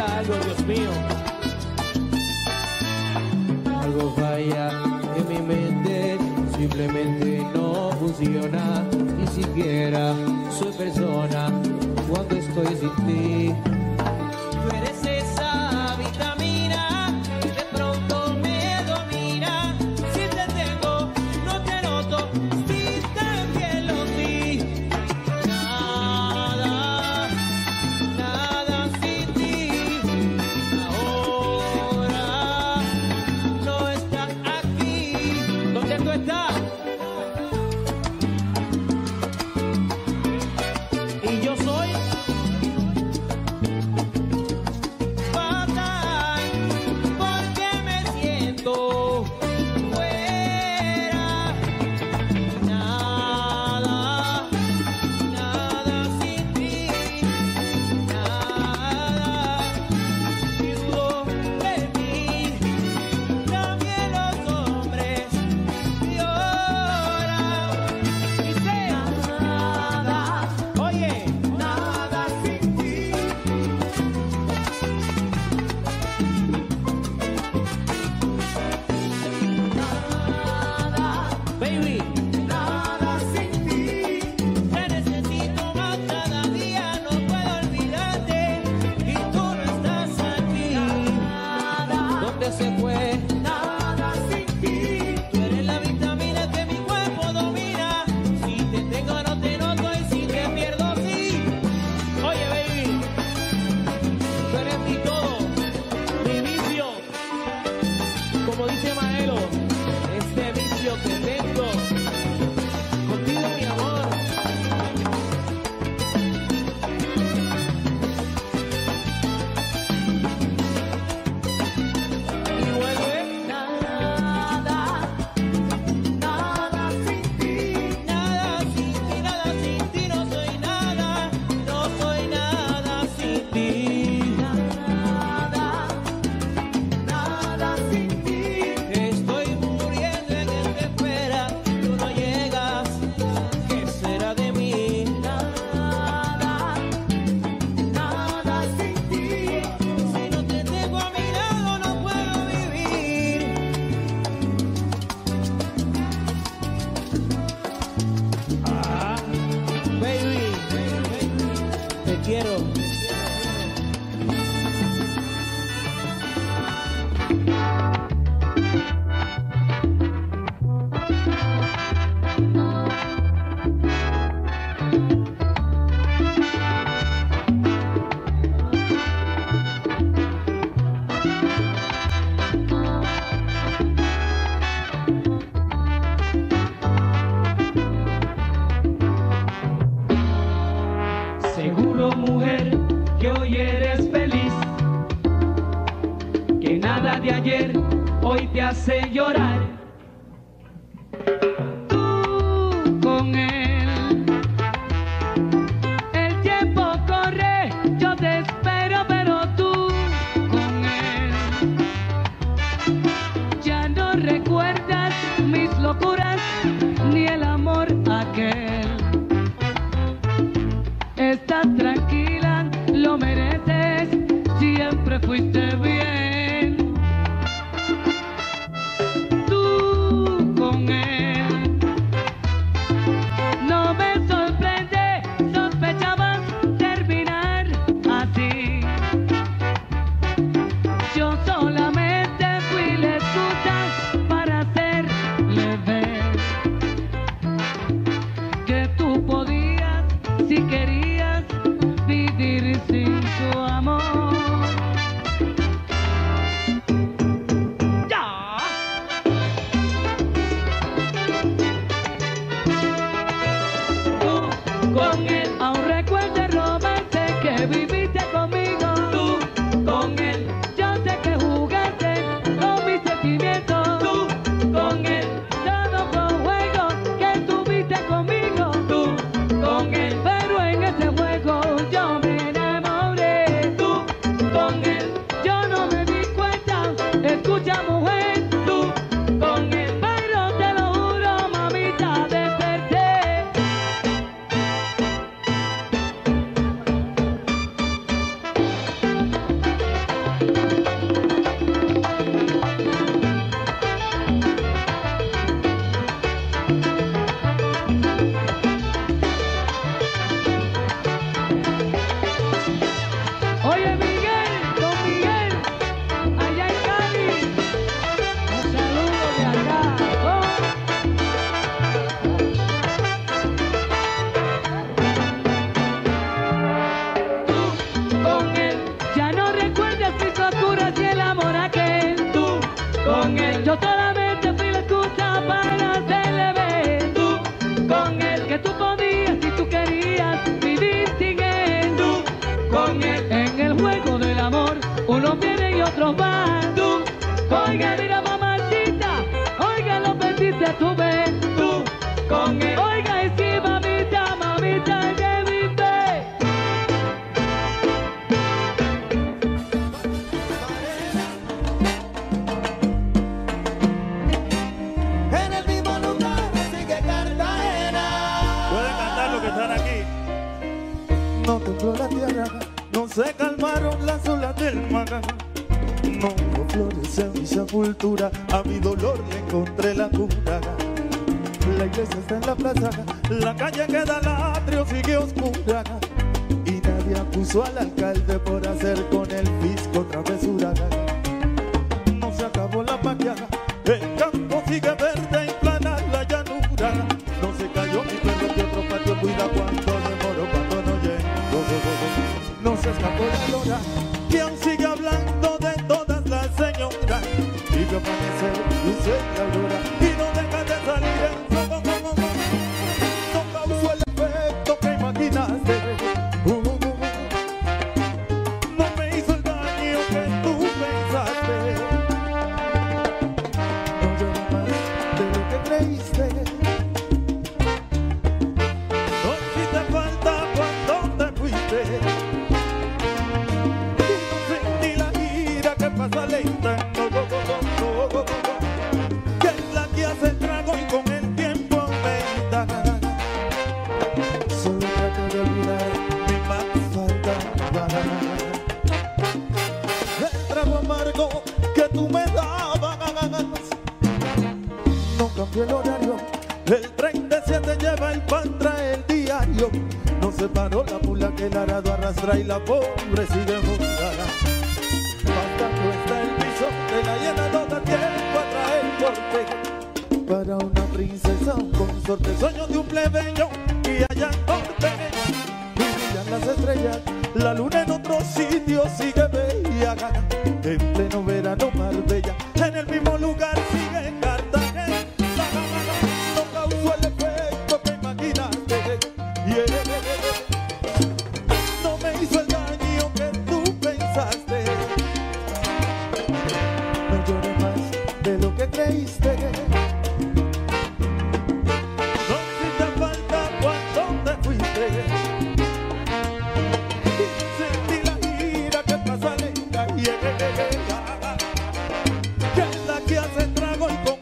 diga algo, Dios mío. Algo falla en mi mente, simplemente no funciona. Ni siquiera soy persona cuando estoy sin ti. Tú eres esa vitamina que de pronto me domina. Si te tengo, no te noto, si también lo vi. Nada, nada sin ti. Ahora no está aquí. ¿Dónde tú estás? Y yo soy fatal porque me siento fuera. Nada, nada sin ti. Nada, y dudo de mí. También los hombres lloran. Y sé nada, oye, nada sin ti. Nada, baby, nada sin ti. Te necesito más cada día, no puedo olvidarte. Y tú no estás aquí. Nada, ¿dónde se fue? Nada sin ti. Tú eres la vitamina que mi cuerpo domina. Si te tengo no te noto y si te pierdo sí. Oye, baby, tú eres mi todo, mi vicio. Como dice Maelo, este vicio que tengo contigo, mi amor. Y vuelve. Nada, nada sin ti. Nada sin ti, nada sin ti. No soy nada, no soy nada sin ti. Nada, nada sin ti. Estoy muriendo en el que espera. Tú no llegas, ¿qué será de mí? Nada, nada sin ti. Si no te tengo a mi lado no puedo vivir. Ah, baby, te quiero. Seguro, mujer, que hoy eres feliz, que nada de ayer hoy te hace llorar. Tú con él, el tiempo corre, yo te espero, pero tú con él ya no recuerdas mis locuras ni el amor aquel. Estás tranquila, lo mereces, siempre fuiste bien. otros van. Tú, Oiga, mira mamacita, oiga, lo perdiste a tu vez. tú, con él. Oiga, y si mamita, mamita, que viste. En el mismo lugar sigue Cartagena. Pueden cantar los que están aquí. No tembló la tierra, no se calmaron las olas del mar. No hubo flores en mi sepultura, a mi dolor le encontré la cura. La iglesia está en la plaza, la calle queda al atrio, sigue oscura. Y nadie acusó al alcalde por hacer con el fisco travesura. No se acabó la paqueada, el campo sigue verde y plana la llanura. No se cayó mi perro que otro patio cuida cuando demoro, cuando no llego. No se escapó la lora, que aún sigue hablando de todas las señoras. Y que amanece, luce la aurora y no deja de salir en fuego. No causó el efecto que imaginaste. Uh, uh, uh. No me hizo el daño que tú pensaste. No llores más de lo que creíste. No hiciste falta cuando te fuiste. Y no sentí la ira que pasa lenta. No, no, no, no, no, no, que es la que hace trago y con el tiempo aumenta. Solo trato de olvidar mi más faltaba. El trago amargo que tú me dabas. No cambió el horario, el tren de siete lleva el pan, trae el diario. No se paró la mula que el arado arrastra y la pobre sigue mudada. Bastante está el piso de la hiena, no da tiempo a traer corte. Para una princesa, un consorte, sueño de un plebeyo y allá en norte. Y brillan las estrellas, la luna en otro sitio sigue bella. En pleno verano Marbella, en el mismo lugar sigue Cartagena. No causó el efecto que imaginaste. Yeah. No me hizo el daño que tú pensaste. No llores más de lo que creíste. No hiciste falta cuando te fuiste. Sentí la ira que pasa lenta. Yeah. Que es la que hace trago y con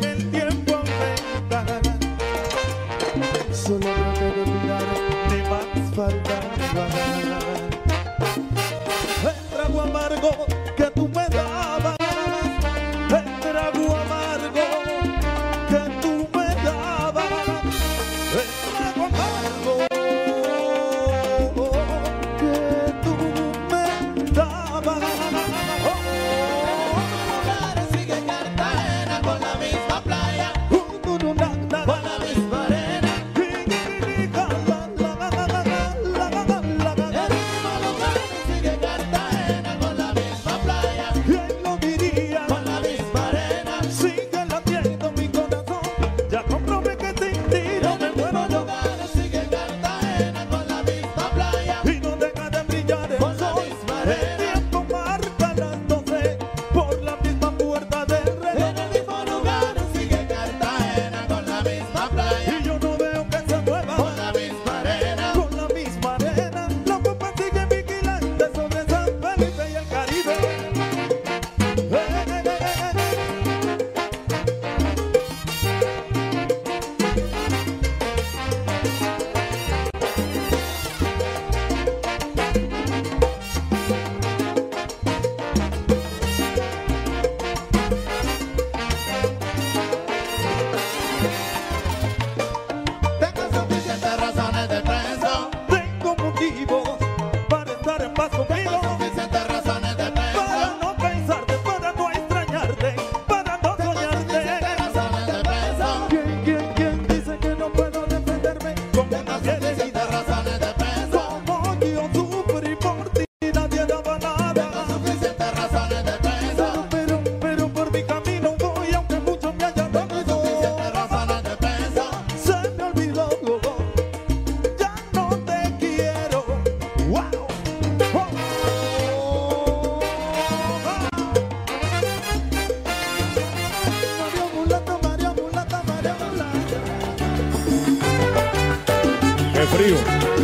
qué frío.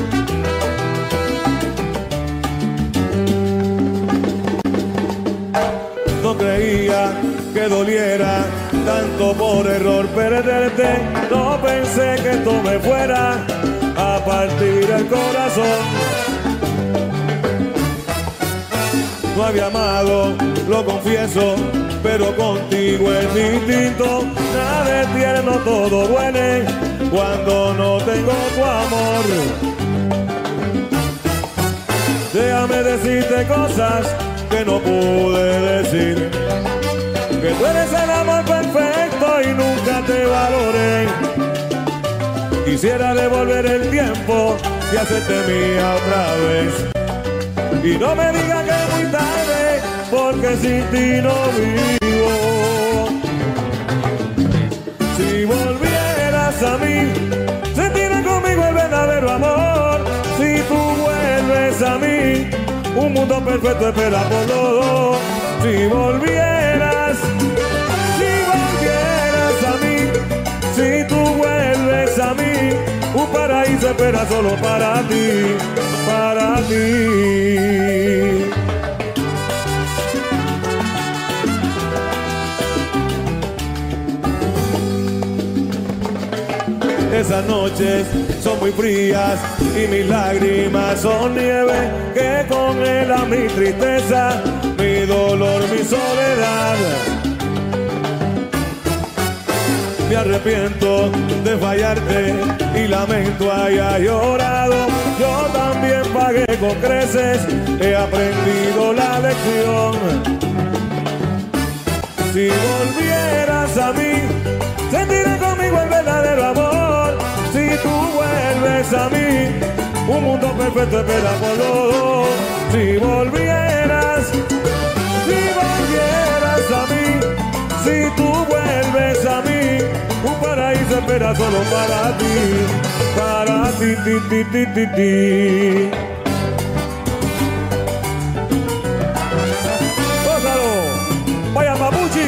No creía que doliera tanto por error perderte. No pensé que esto me fuera a partir el corazón. No había amado, lo confieso, pero contigo es distinto. Nada es tierno, todo duele cuando no tengo tu amor. Déjame decirte cosas que no pude decir. Que tú eres el amor perfecto y nunca te valoré. Quisiera devolver el tiempo y hacerte mía otra vez. Y no me digas que es muy tarde, porque sin ti no vivo. Si volvieras a mí, sentiré conmigo el verdadero amor. Si tú vuelves a mí, un mundo perfecto espera por los dos. Si volvieras, si volvieras a mí, si tú vuelves a mí, un paraíso espera solo para ti, para ti. Esas noches son muy frías y mis lágrimas son nieve que congela mi tristeza, mi dolor, mi soledad. Me arrepiento de fallarte y lamento haya llorado. Yo también pagué con creces, he aprendido la lección. Si volvieras a mí, sentiré conmigo el verdadero amor. Si tú vuelves a mí, un mundo perfecto espera por los dos. Si volvieras, si volvieras a mí, si tú vuelves a mí, un paraíso espera solo para ti, para ti, ti, ti, ti, ti, ti. ¡Gózalo! ¡Vaya papuchi!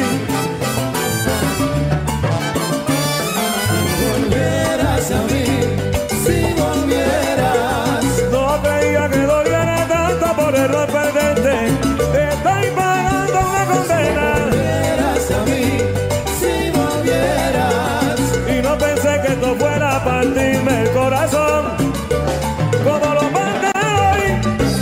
Volvieras a mí, si volvieras. No creía que doliera tanto por error perderte. Te estoy pagando una condena. Volvieras a mí, si volvieras. Y no pensé que esto fuera a partirme el corazón como lo parte hoy.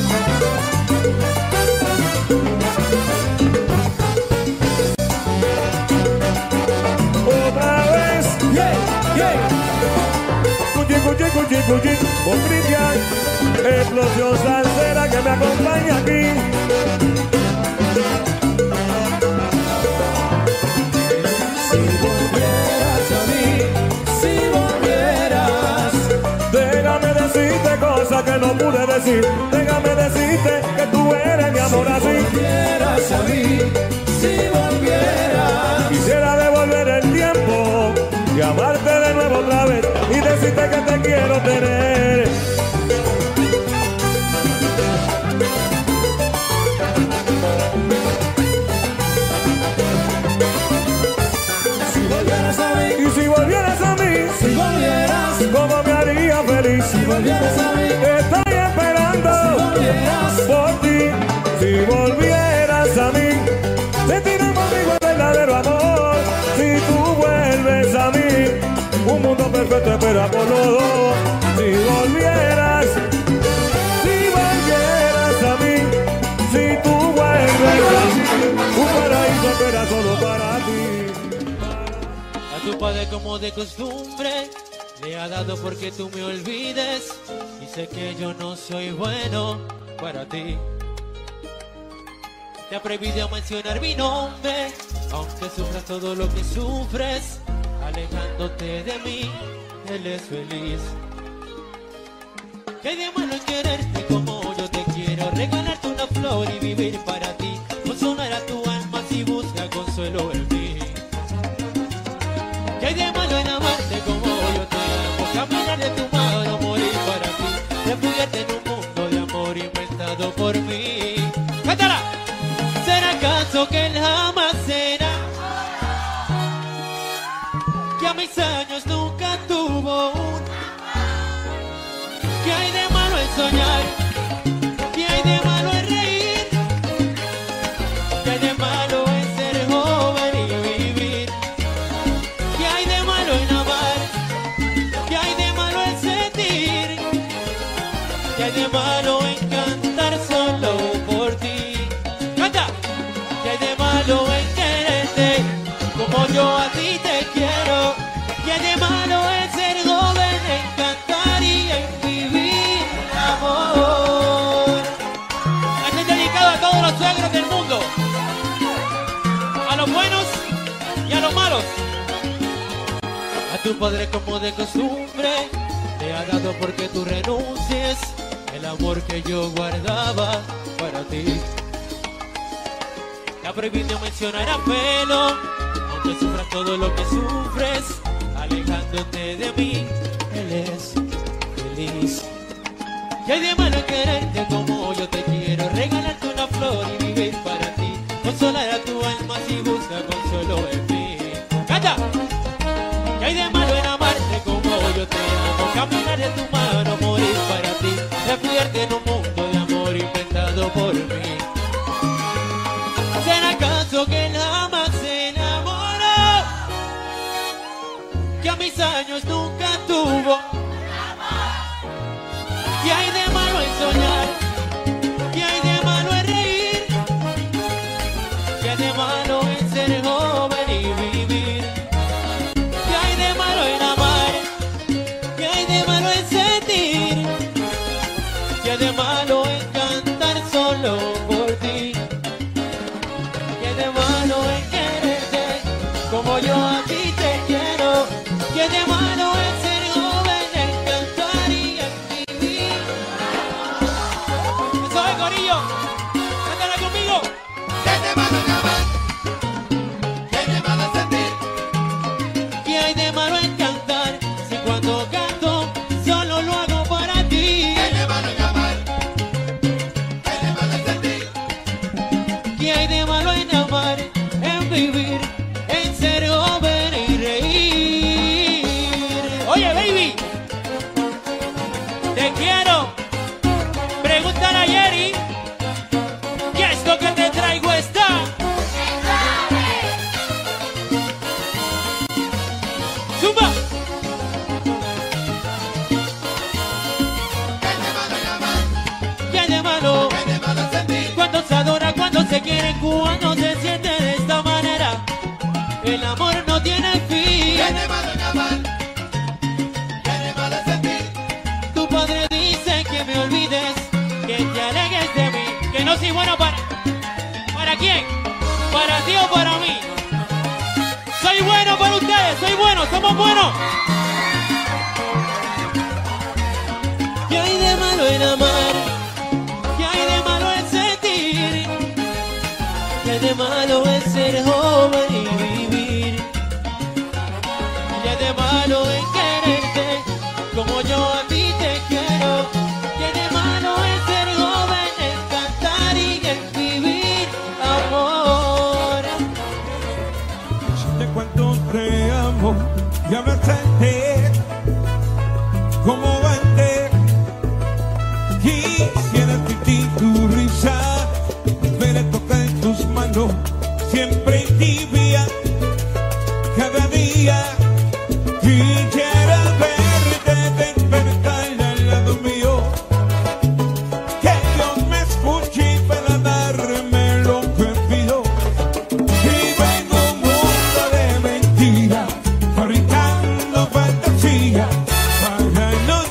Otra vez, Yeah, yeah. cuchi, cuchi, cuchi, cuchi, con Cristian, explosión salsera que me acompaña aquí. Si volvieras a mí, si volvieras. Déjame decirte cosas que no pude decir. Déjame decirte que tú eres mi amor así. Volvieras a mí, si volvieras. Quisiera devolver el tiempo y amarte de nuevo otra vez y decirte que te quiero tener. Si volvieras a mí, Y si volvieras a mí, si volvieras. ¿cómo me haría feliz? Si volvieras a mí, Estoy esperando volvieras. por ti. Si volvieras a mí, sentiré conmigo el verdadero amor. Si tú vuelves a mí, un mundo perfecto espera por los dos. Si volvieras, si volvieras a mí, si tú vuelves a mí, un paraíso espera solo para ti. A tu padre como de costumbre le ha dado porque tú me olvides y sé que yo no soy bueno para ti. Te ha prohibido mencionar mi nombre, aunque sufras todo lo que sufres, alejándote de mí, él es feliz. ¿Qué de malo en quererte como yo te quiero? Regalarte una flor y vivir para ti, consolar a tu alma si busca consuelo en mí. ¿Qué hay de malo en amarte como yo te amo? Caminar de tu mano, morir para ti, refugiarte en un mundo de amor inventado por mí. ¡Cántala! ¿Será acaso que él jamás será? Que a mis años nunca tuvo un... ¿Qué hay de malo en soñar? ¿Qué hay de malo en reír? ¿Qué hay de malo en ser joven y vivir? ¿Qué hay de malo en amar? ¿Qué hay de malo en sentir? ¿Qué hay de malo en cantar solo por ti? ¡Canta! ¿Qué hay de malo en quererte como yo a ti te quiero? ¿Qué hay de malo en ser joven, en cantar y en vivir amor? Este es dedicado a todos los suegros del mundo, a los buenos y a los malos. A tu padre como de costumbre te ha dado porque tú renuncies el amor que yo guardaba para ti. Te ha prohibido mencionar a pelo, aunque sufras todo lo que sufres, alejándote de mí, él es feliz. ¿Qué hay de malo en quererte como yo te quiero? Regalarte una flor y vivir para ti, consolar a tu alma si busca consuelo en mí. ¡Canta! ¿Qué hay de malo en amarte como yo te amo? Caminar de tu mano, morir para ti, refugiarte en un mundo de amor inventado por mí. ¿Será acaso que él jamás se enamoró? Que a mis años nunca tuvo. ¿Qué hay de malo en soñar? ¿Qué hay de malo en reír? ¿Qué hay de malo en ser joven y vivir? ¿Qué hay de malo en amar? ¿Qué hay de malo en sentir? ¿Qué hay de malo en cantar solo por ti? ¿Qué hay de malo en quererte como yo a ti te quiero? ¿Qué hay de malo en ser joven, en cantar y en vivir? ¡Eso es, corillo! ¡Cántala conmigo! ¿Qué hay de malo en amar? ¿Qué hay de malo en sentir? ¿Qué hay de malo en cantar si cuando canto solo lo hago para ti? ¿Qué hay de malo en amar? ¿Qué hay de malo en sentir? ¿Qué hay de malo en amar, en vivir, en ser joven y reír? Oye, baby, te quiero. Pregúntale a Jerry que esto que te traigo está. Zumba. ¿Qué hay de malo en amar? ¿Qué hay de malo? ¿Qué hay de malo en sentir? Cuando se adora, cuando se quiere, cuando se siente de esta manera. El amor no tiene fin. ¿Qué hay de malo en amar? ¿Qué hay de malo en sentir? Tu padre dice que me olvides, que te alejes de mí, que no soy bueno para... ¿Para quién? ¿Para ti o para mí? Soy bueno para ustedes, soy bueno, somos buenos. ¿Qué hay de malo en amar? ¿Qué hay de malo en sentir? ¿Qué hay de malo en ser joven y vivir? ¿Qué hay de malo en quererte como yo a ti te quiero? ¿Qué hay de malo en ser joven, en cantar y en vivir amor? Si te cuento te amo y abrazarte como antes. Quisiera sentir tu risa, ver tocar tus manos, siempre tibia, cada día. Quisiera verte despertar al lado mío, que Dios me escuche para darme lo que pido. Vivo en un mundo de mentiras, fabricando fantasías para no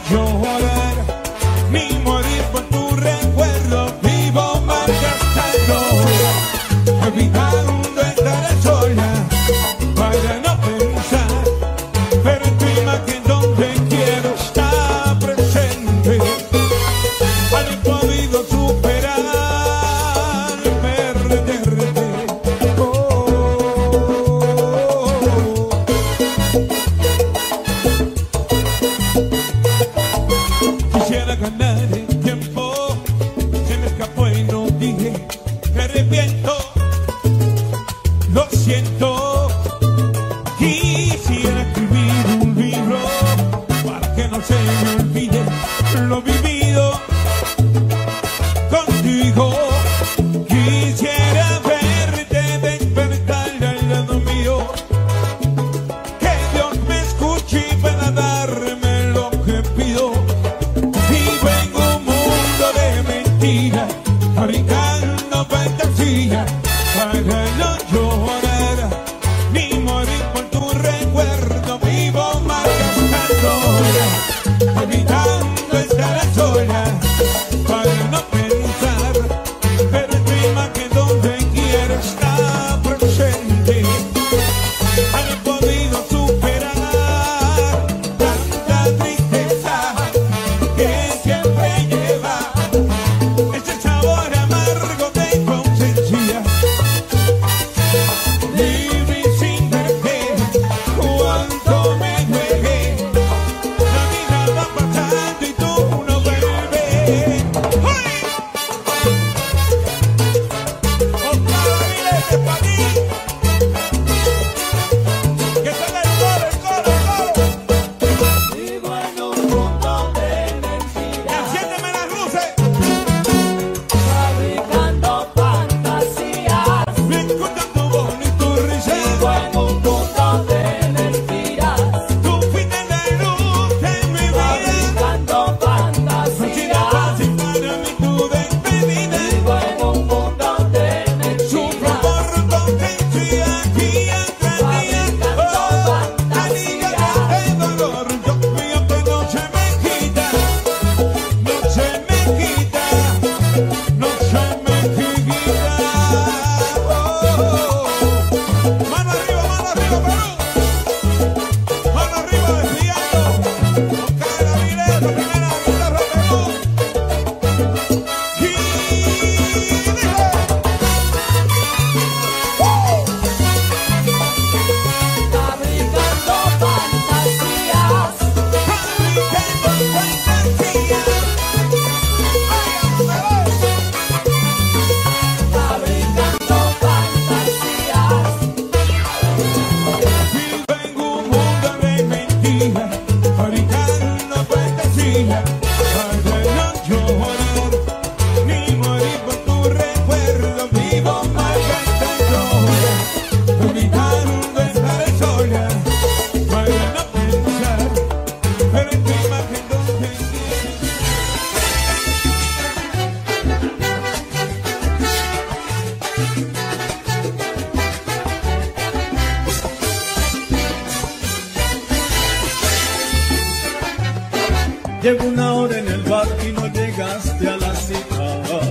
Llevo una hora en el bar y no llegaste a la cita.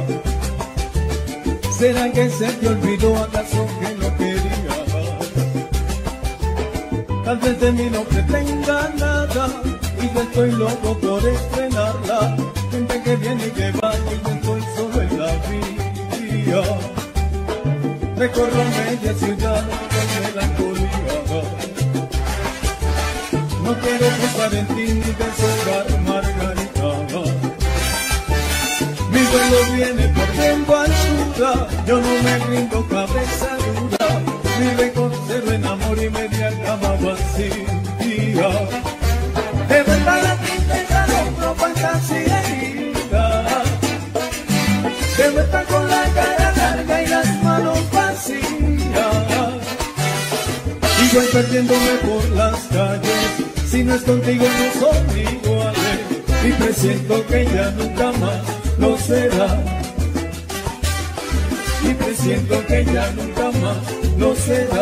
¿Será que se te olvidó acaso que no quería? Tal vez de mí no pretenga nada y yo estoy loco por estrenarla. Gente que viene y que va y yo estoy solo en la vía. Recorro media ciudad con melancolía. No quiero pensar en ti ni deshogar Margarita. Mi vuelo viene perdiendo altura, yo no me rindo, cabeza dura. Mi récord cero en amor y media cama vacía. De verdad la tristeza logró fantasía herida. De verdad con la cara larga y las manos vacías. Y voy perdiéndome por las calles, si no es contigo no son iguales. Y presiento que ya nunca más lo será. Y presiento que ya nunca más lo será.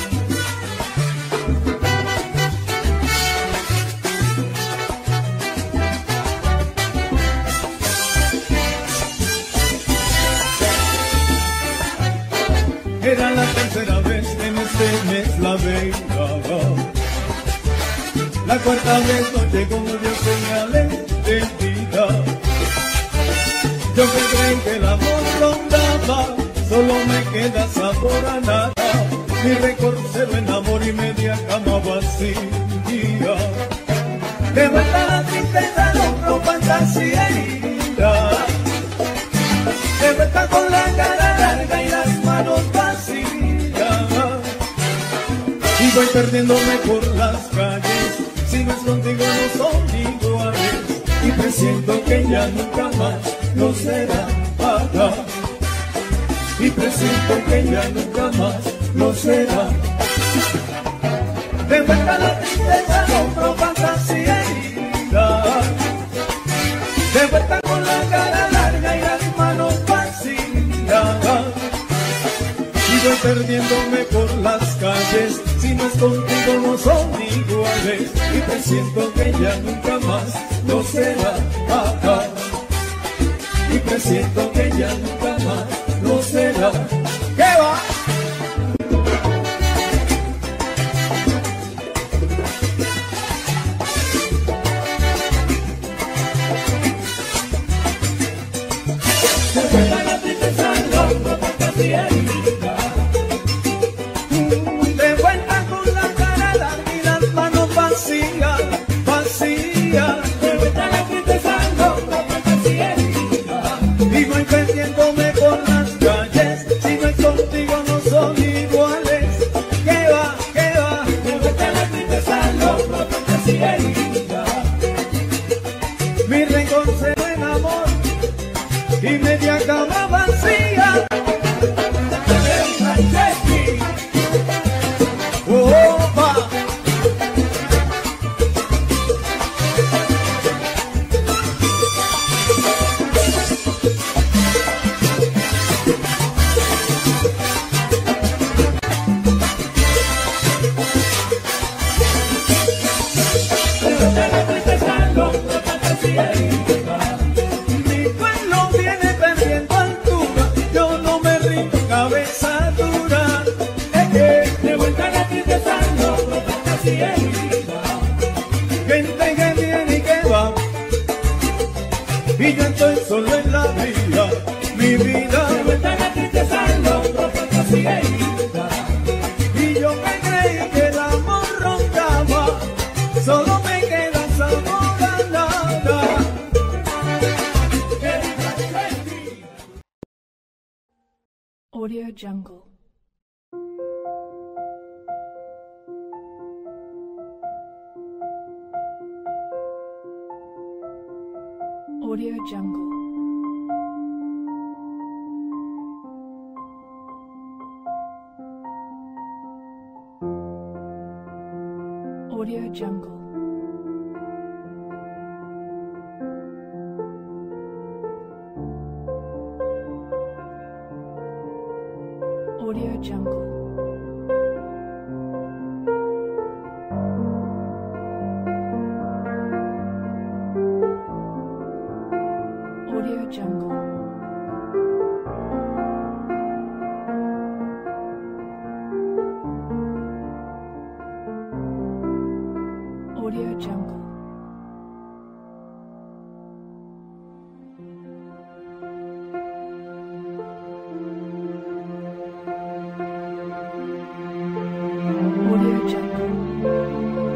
Era la tercera vez que en este mes la veía. La cuarta vez no llegó, no dio señales de vida. Yo que creí que el amor rondaba, solo me queda sabor a nada. Mi récord cero en amor y media cama vacía. De vuelta la tristeza logró fantasía herida. De vuelta con la cara larga y las manos vacías. Y voy perdiéndome por las calles, si no es contigo no son iguales. Y presiento que ya nunca más lo será. Ajá. Y presiento que ya nunca más lo será. De vuelta la tristeza logró fantasía herida. De vuelta con la cara larga y las manos vacías. Y voy perdiéndome por las calles, si no es contigo no son iguales. Y presiento que ya nunca más lo será. Ajá. Y presiento que ya nunca más lo será. ¿Qué va? La tristeza logró fantasía herida. De vuelta con la cara larga y las manos vacías, vacías. De vuelta la tristeza logró fantasía herida. Y voy perdiéndome por las calles, si no es contigo no son iguales. ¿Qué va? ¿Qué va? De vuelta la tristeza logró fantasía herida. Mi rencor se fue en amor y media cama vacía. Opa. Mi pueblo viene perdiendo altura, yo no me rindo, cabeza dura. Eh, eh. De vuelta la tristeza logró fantasía herida. Gente que viene y que va, y yo estoy solo en la vida, mi vida. De vuelta la tristeza logró fantasía herida. Y yo que creí que el amor rondaba, solo me queda sabor a nada. Audio Jungle. Audio Jungle. Audio Jungle. Audio Jungle. Audio Jungle. Audio Jungle.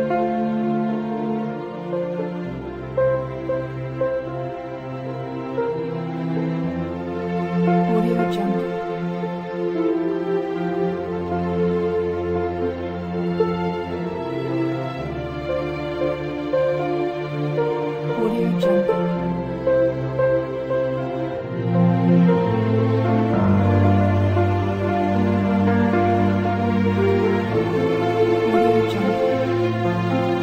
Audio Jungle. Audio Jungle. Audio Jungle.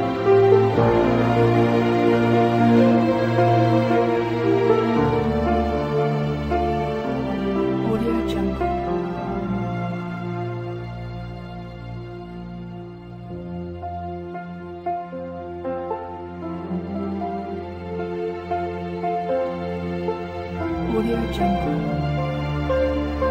Audio Jungle. Audio Jungle.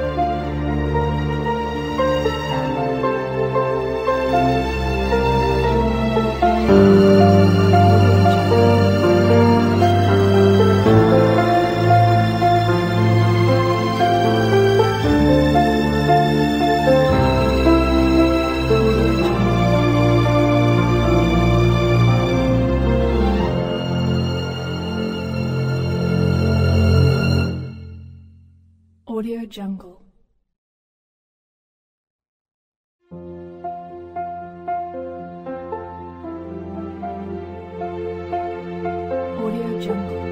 Audio Jungle. Audio Jungle.